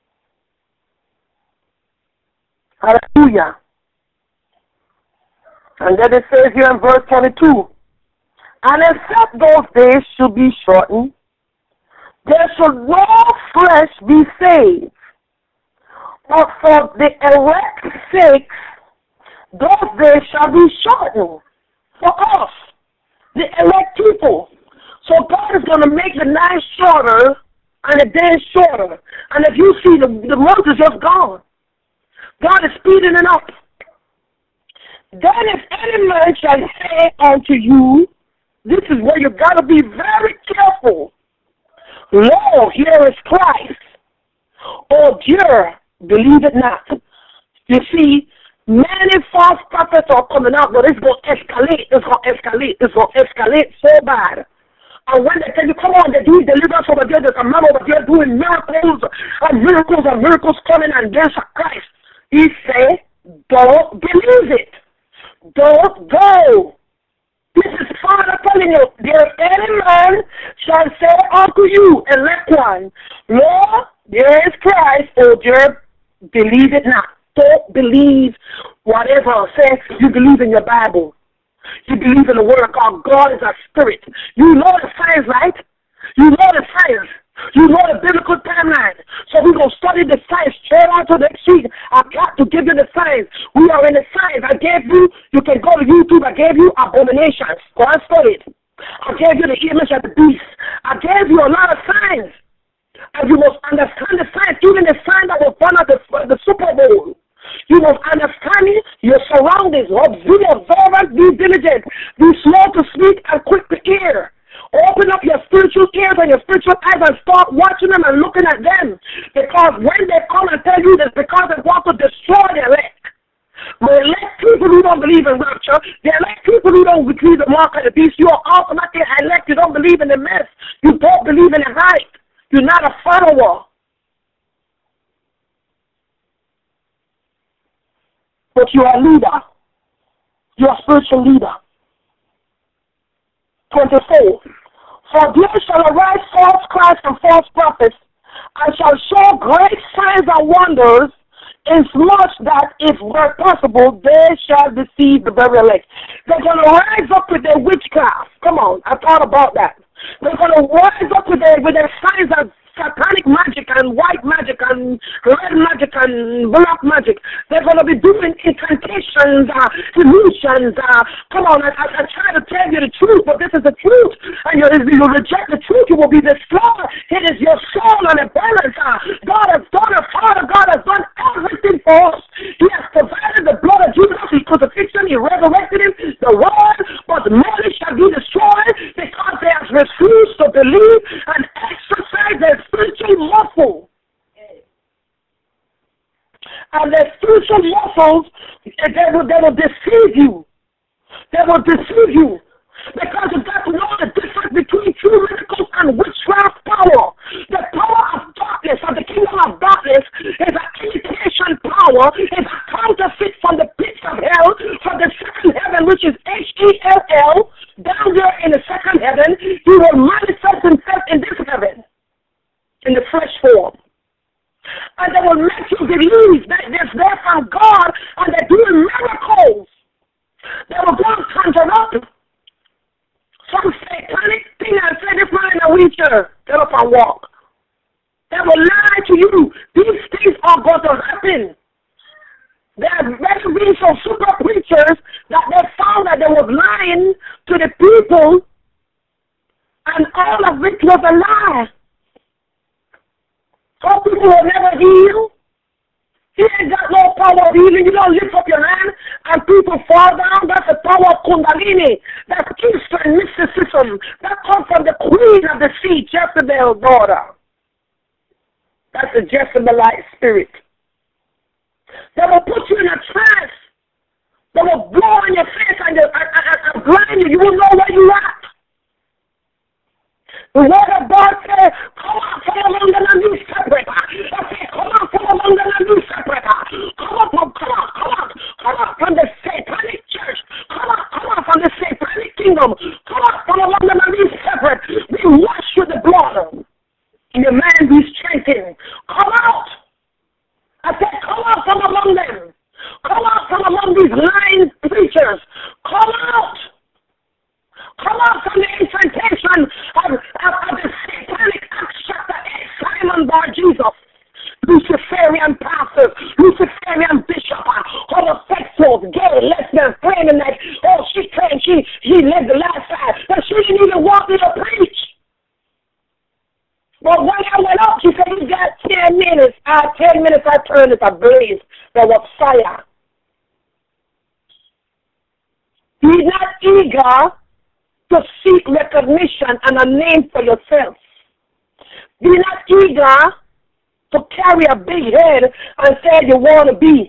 Hallelujah. And then it says here in verse 22, and except those days should be shortened, there should no flesh be saved. But for the elect's sake, those days shall be shortened for us, the elect people. So God is going to make the night shorter and the day shorter. And if you see, the month is just gone. God is speeding it up. Then if any man shall say unto you, this is where you got to be very careful. Lo, here is Christ. Oh dear, believe it not. You see, many false prophets are coming out, but it's going to escalate. It's going to escalate. It's going to escalate so bad. And when they tell you, come on, they're doing deliverance over there, there's a man over there doing miracles and miracles coming, and there's a Christ. He say, don't believe it. Don't go. This is Father telling you, there any man shall say unto you, elect one, Lord, there is Christ, or dear, believe it not. Don't believe whatever. Say you believe in your Bible. You believe in the Word of God. God is a spirit. You know the science, right? You know the science. You know the biblical timeline. So we're going to study the science straight out to the sheet. I've got to give you the science. We are in the science. I gave you, you can go to YouTube. I gave you abominations. Go and study it. I gave you the image of the beast. I gave you a lot of science. And you must understand the science, even the science that was done at the Super Bowl. You must understand your surroundings. Be observant, be diligent, be slow to speak and quick to hear. Open up your spiritual ears and your spiritual eyes and start watching them and looking at them. Because when they come and tell you this, because they want to destroy the elect. The elect people who don't believe in rapture, the elect people who don't believe the mark of the beast, you are automatically elect. You don't believe in the mess. You don't believe in the hype. You're not a follower. but you are a leader. You are a spiritual leader. 24. For there shall arise false Christs and false prophets, and shall show great signs and wonders, insomuch that, if were possible, they shall deceive the very elect. They're going to rise up with their witchcraft. Come on, I thought about that. They're going to rise up with their signs of satanic magic and white magic and red magic and black magic. They're going to be doing incantations, illusions. Come on, I try to tell you the truth, but this is the truth. And if you reject the truth, you will be destroyed. It is your soul and a balance. God has done it. Father God has done everything for us. He has provided the blood of Jesus. He crucifixion. He resurrected him. The word, but many shall be destroyed because they have refused to believe and exercise their spiritual muscle. And their spiritual muscles, they will deceive you. They will deceive you. Because you've got to know the difference between true miracles and witchcraft power. The power of darkness, of the kingdom of darkness, is an imitation power, is a counterfeit from the pits of hell, from the second heaven, which is Hell, down there in the second heaven. He will manifest himself in this heaven, in the flesh form. And they will make you believe that there's there from God and they're doing miracles. They will go and conjure up some satanic thing and say, this man in a wheelchair, get up and walk. They will lie to you. These things are going to happen. There have been some super preachers that they found that they were lying to the people, and all of it was a lie. Some people will never heal. He ain't got no power of healing. You don't lift up your hand and people fall down. That's the power of Kundalini. That's Eastern mysticism. That comes from the queen of the sea, Jezebel's daughter. That's the Jezebelite spirit. They will put you in a trance. They will blow in your face and blind you. You will know where you're at. The word of God says, come on from among them and be separate. Come on from among them and be separate. Come on from the satanic church. Come on from the satanic kingdom. Come on from among them and be separate. Be washed with the blood. And your man be strengthened. Come out. I said, come out from among them. Come out from among these lying preachers. Come out. Come out from the incantation of the satanic Acts chapter 8, Simon Bar Jesus, Luciferian pastors, Luciferian bishop, homosexuals, gay, lesbians, claiming that, she claimed she lived the lifestyle, but she didn't even want me to preach. But when I went up, she said, you got 10 minutes. 10 minutes I turned it ablaze. There was fire. Be not eager to seek recognition and a name for yourself. Be not eager to carry a big head and say you want to be.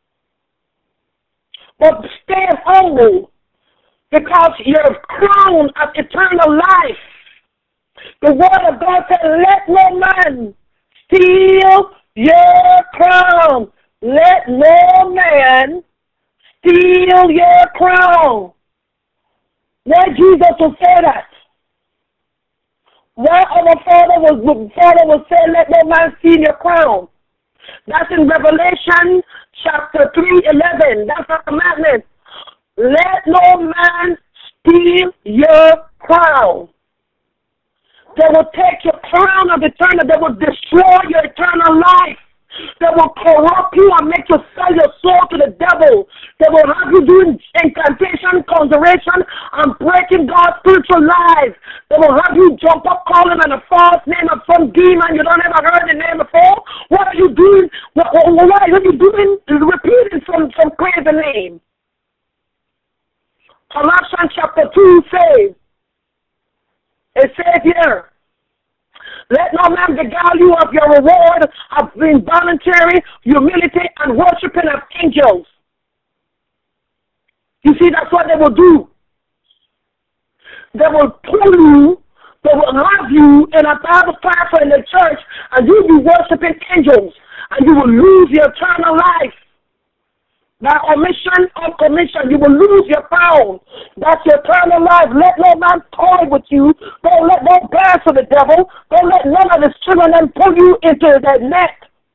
But stay humble because you're crowned of eternal life. The word of God said, let no man steal your crown. Let no man steal your crown. Why Jesus will say that? Why our Father was saying, let no man steal your crown? That's in Revelation chapter 3:11. That's a commandment. Let no man steal your crown. They will take your crown of eternity. They will destroy your eternal life. They will corrupt you and make you sell your soul to the devil. They will have you doing incantation, conjuration, and breaking God's spiritual lives. They will have you jump up calling on a false name of some demon you don't ever heard the name before. What are you doing? What are you doing? Repeating some crazy name. Colossians chapter 2 says, it says here, let no man beguile you of your reward of involuntary humility and worshiping of angels. You see, that's what they will do. They will pull you, they will have you in a Bible class or in the church, and you'll be worshiping angels, and you will lose your eternal life. By omission or commission, you will lose your crown. That's your eternal life. Let no man toy with you. Don't bear to the devil. Don't let none of his children then pull you into that net.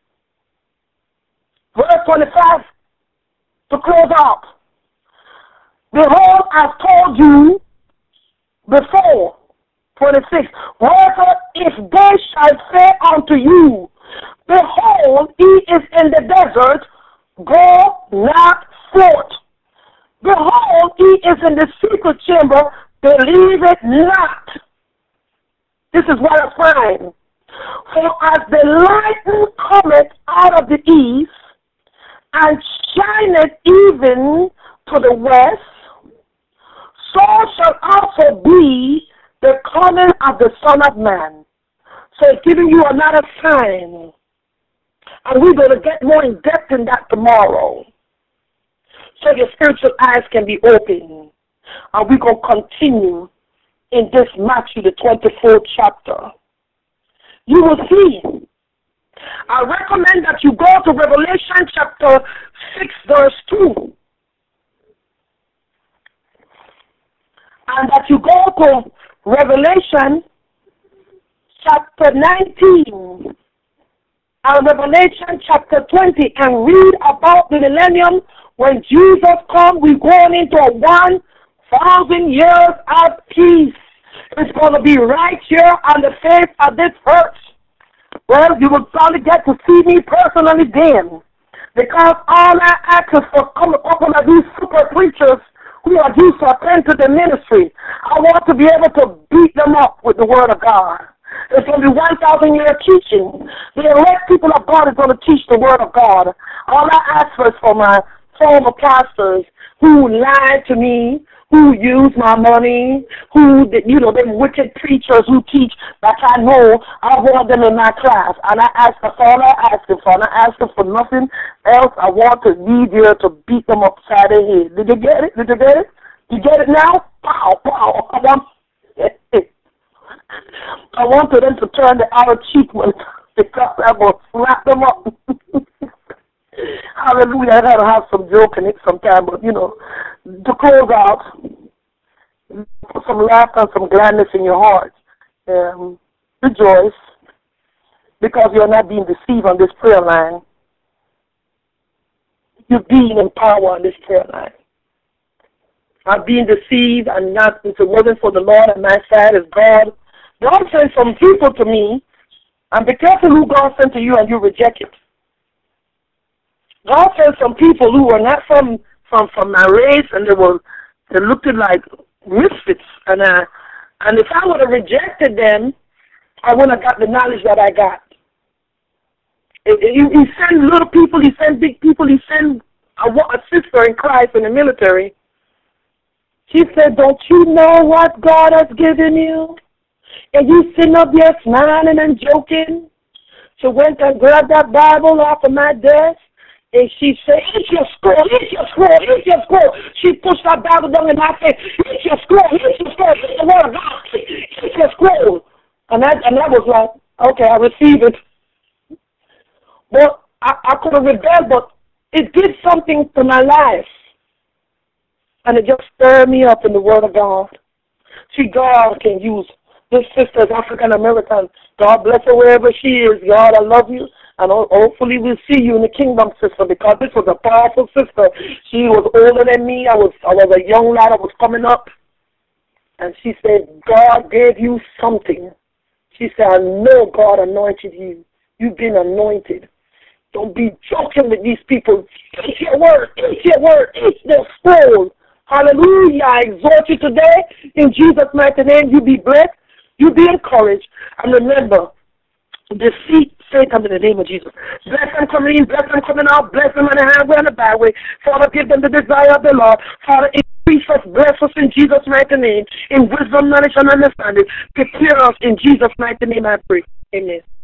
Verse 25, to close out. Behold, I've told you before. 26. Wherefore, if they shall say unto you, behold, he is in the desert, go not forth. Behold, he is in the secret chamber, believe it not. This is what I find. For as the lightning cometh out of the east, and shineth even to the west, so shall also be the coming of the Son of Man. So it's giving you another sign. And we're going to get more in depth in that tomorrow. So your spiritual eyes can be open. And we're going to continue in this Matthew, the 24th chapter. You will see. I recommend that you go to Revelation chapter 6, verse 2. And that you go to Revelation chapter 19 and Revelation chapter 20 and read about the millennium when Jesus comes. We're going into a 1,000 years of peace. It's going to be right here on the face of this earth. Well, you will probably get to see me personally then, because all I ask is for come a couple of these super preachers who are used to attend to the ministry. I want to be able to beat them up with the word of God. It's going to be 1,000-year teaching. The elect people of God is going to teach the word of God. All I ask for is for my former pastors who lied to me, who use my money, who, them wicked preachers who teach like I know. I want them in my class. And I ask, that's all I ask them for. And I ask them for nothing else. I want to leave here to beat them upside the head. Did you get it? Did you get it? You get it now? Pow, pow. I wanted them to turn the other cheek because I will slap them up. Hallelujah. I gotta have some joke in it sometime, but to close out, put some laughter and some gladness in your heart. Rejoice, because you're not being deceived on this prayer line. You're being empowered on this prayer line. Not being deceived and not, if it wasn't for the Lord on my side, is God. God sent some people to me, and be careful who God sent to you and you reject it. God sent some people who were not from my race, and they looked like misfits. And if I would have rejected them, I wouldn't have got the knowledge that I got. He sent little people, he sent big people, he sent a sister in Christ in the military. She said, don't you know what God has given you? And you sitting up there smiling and joking. She went and grabbed that Bible off of my desk. And she said, eat your scroll, eat your scroll, eat your scroll. She pushed that Bible down in my face. Eat your scroll, eat your scroll. It's the word of God. Eat your scroll. And I was like, okay, I receive it. Well, I could have rebelled, but it did something to my life. And it just stirred me up in the word of God. See, God can use this sister is African American. God bless her wherever she is. God, I love you. And hopefully we'll see you in the kingdom, sister, because this was a powerful sister. She was older than me. I was a young lad. I was coming up. And she said, God gave you something. She said, I know God anointed you. You've been anointed. Don't be joking with these people. Eat your word. Eat your word. Eat their scroll. Hallelujah. I exhort you today. In Jesus' mighty name, you be blessed. You be encouraged. And remember, defeat Satan in the name of Jesus. Bless them coming in, bless them coming out, bless them on the highway and the byway. Father, give them the desire of the Lord. Father, increase us, bless us in Jesus' mighty name. In wisdom, knowledge, and understanding. Prepare us in Jesus' mighty name, I pray. Amen.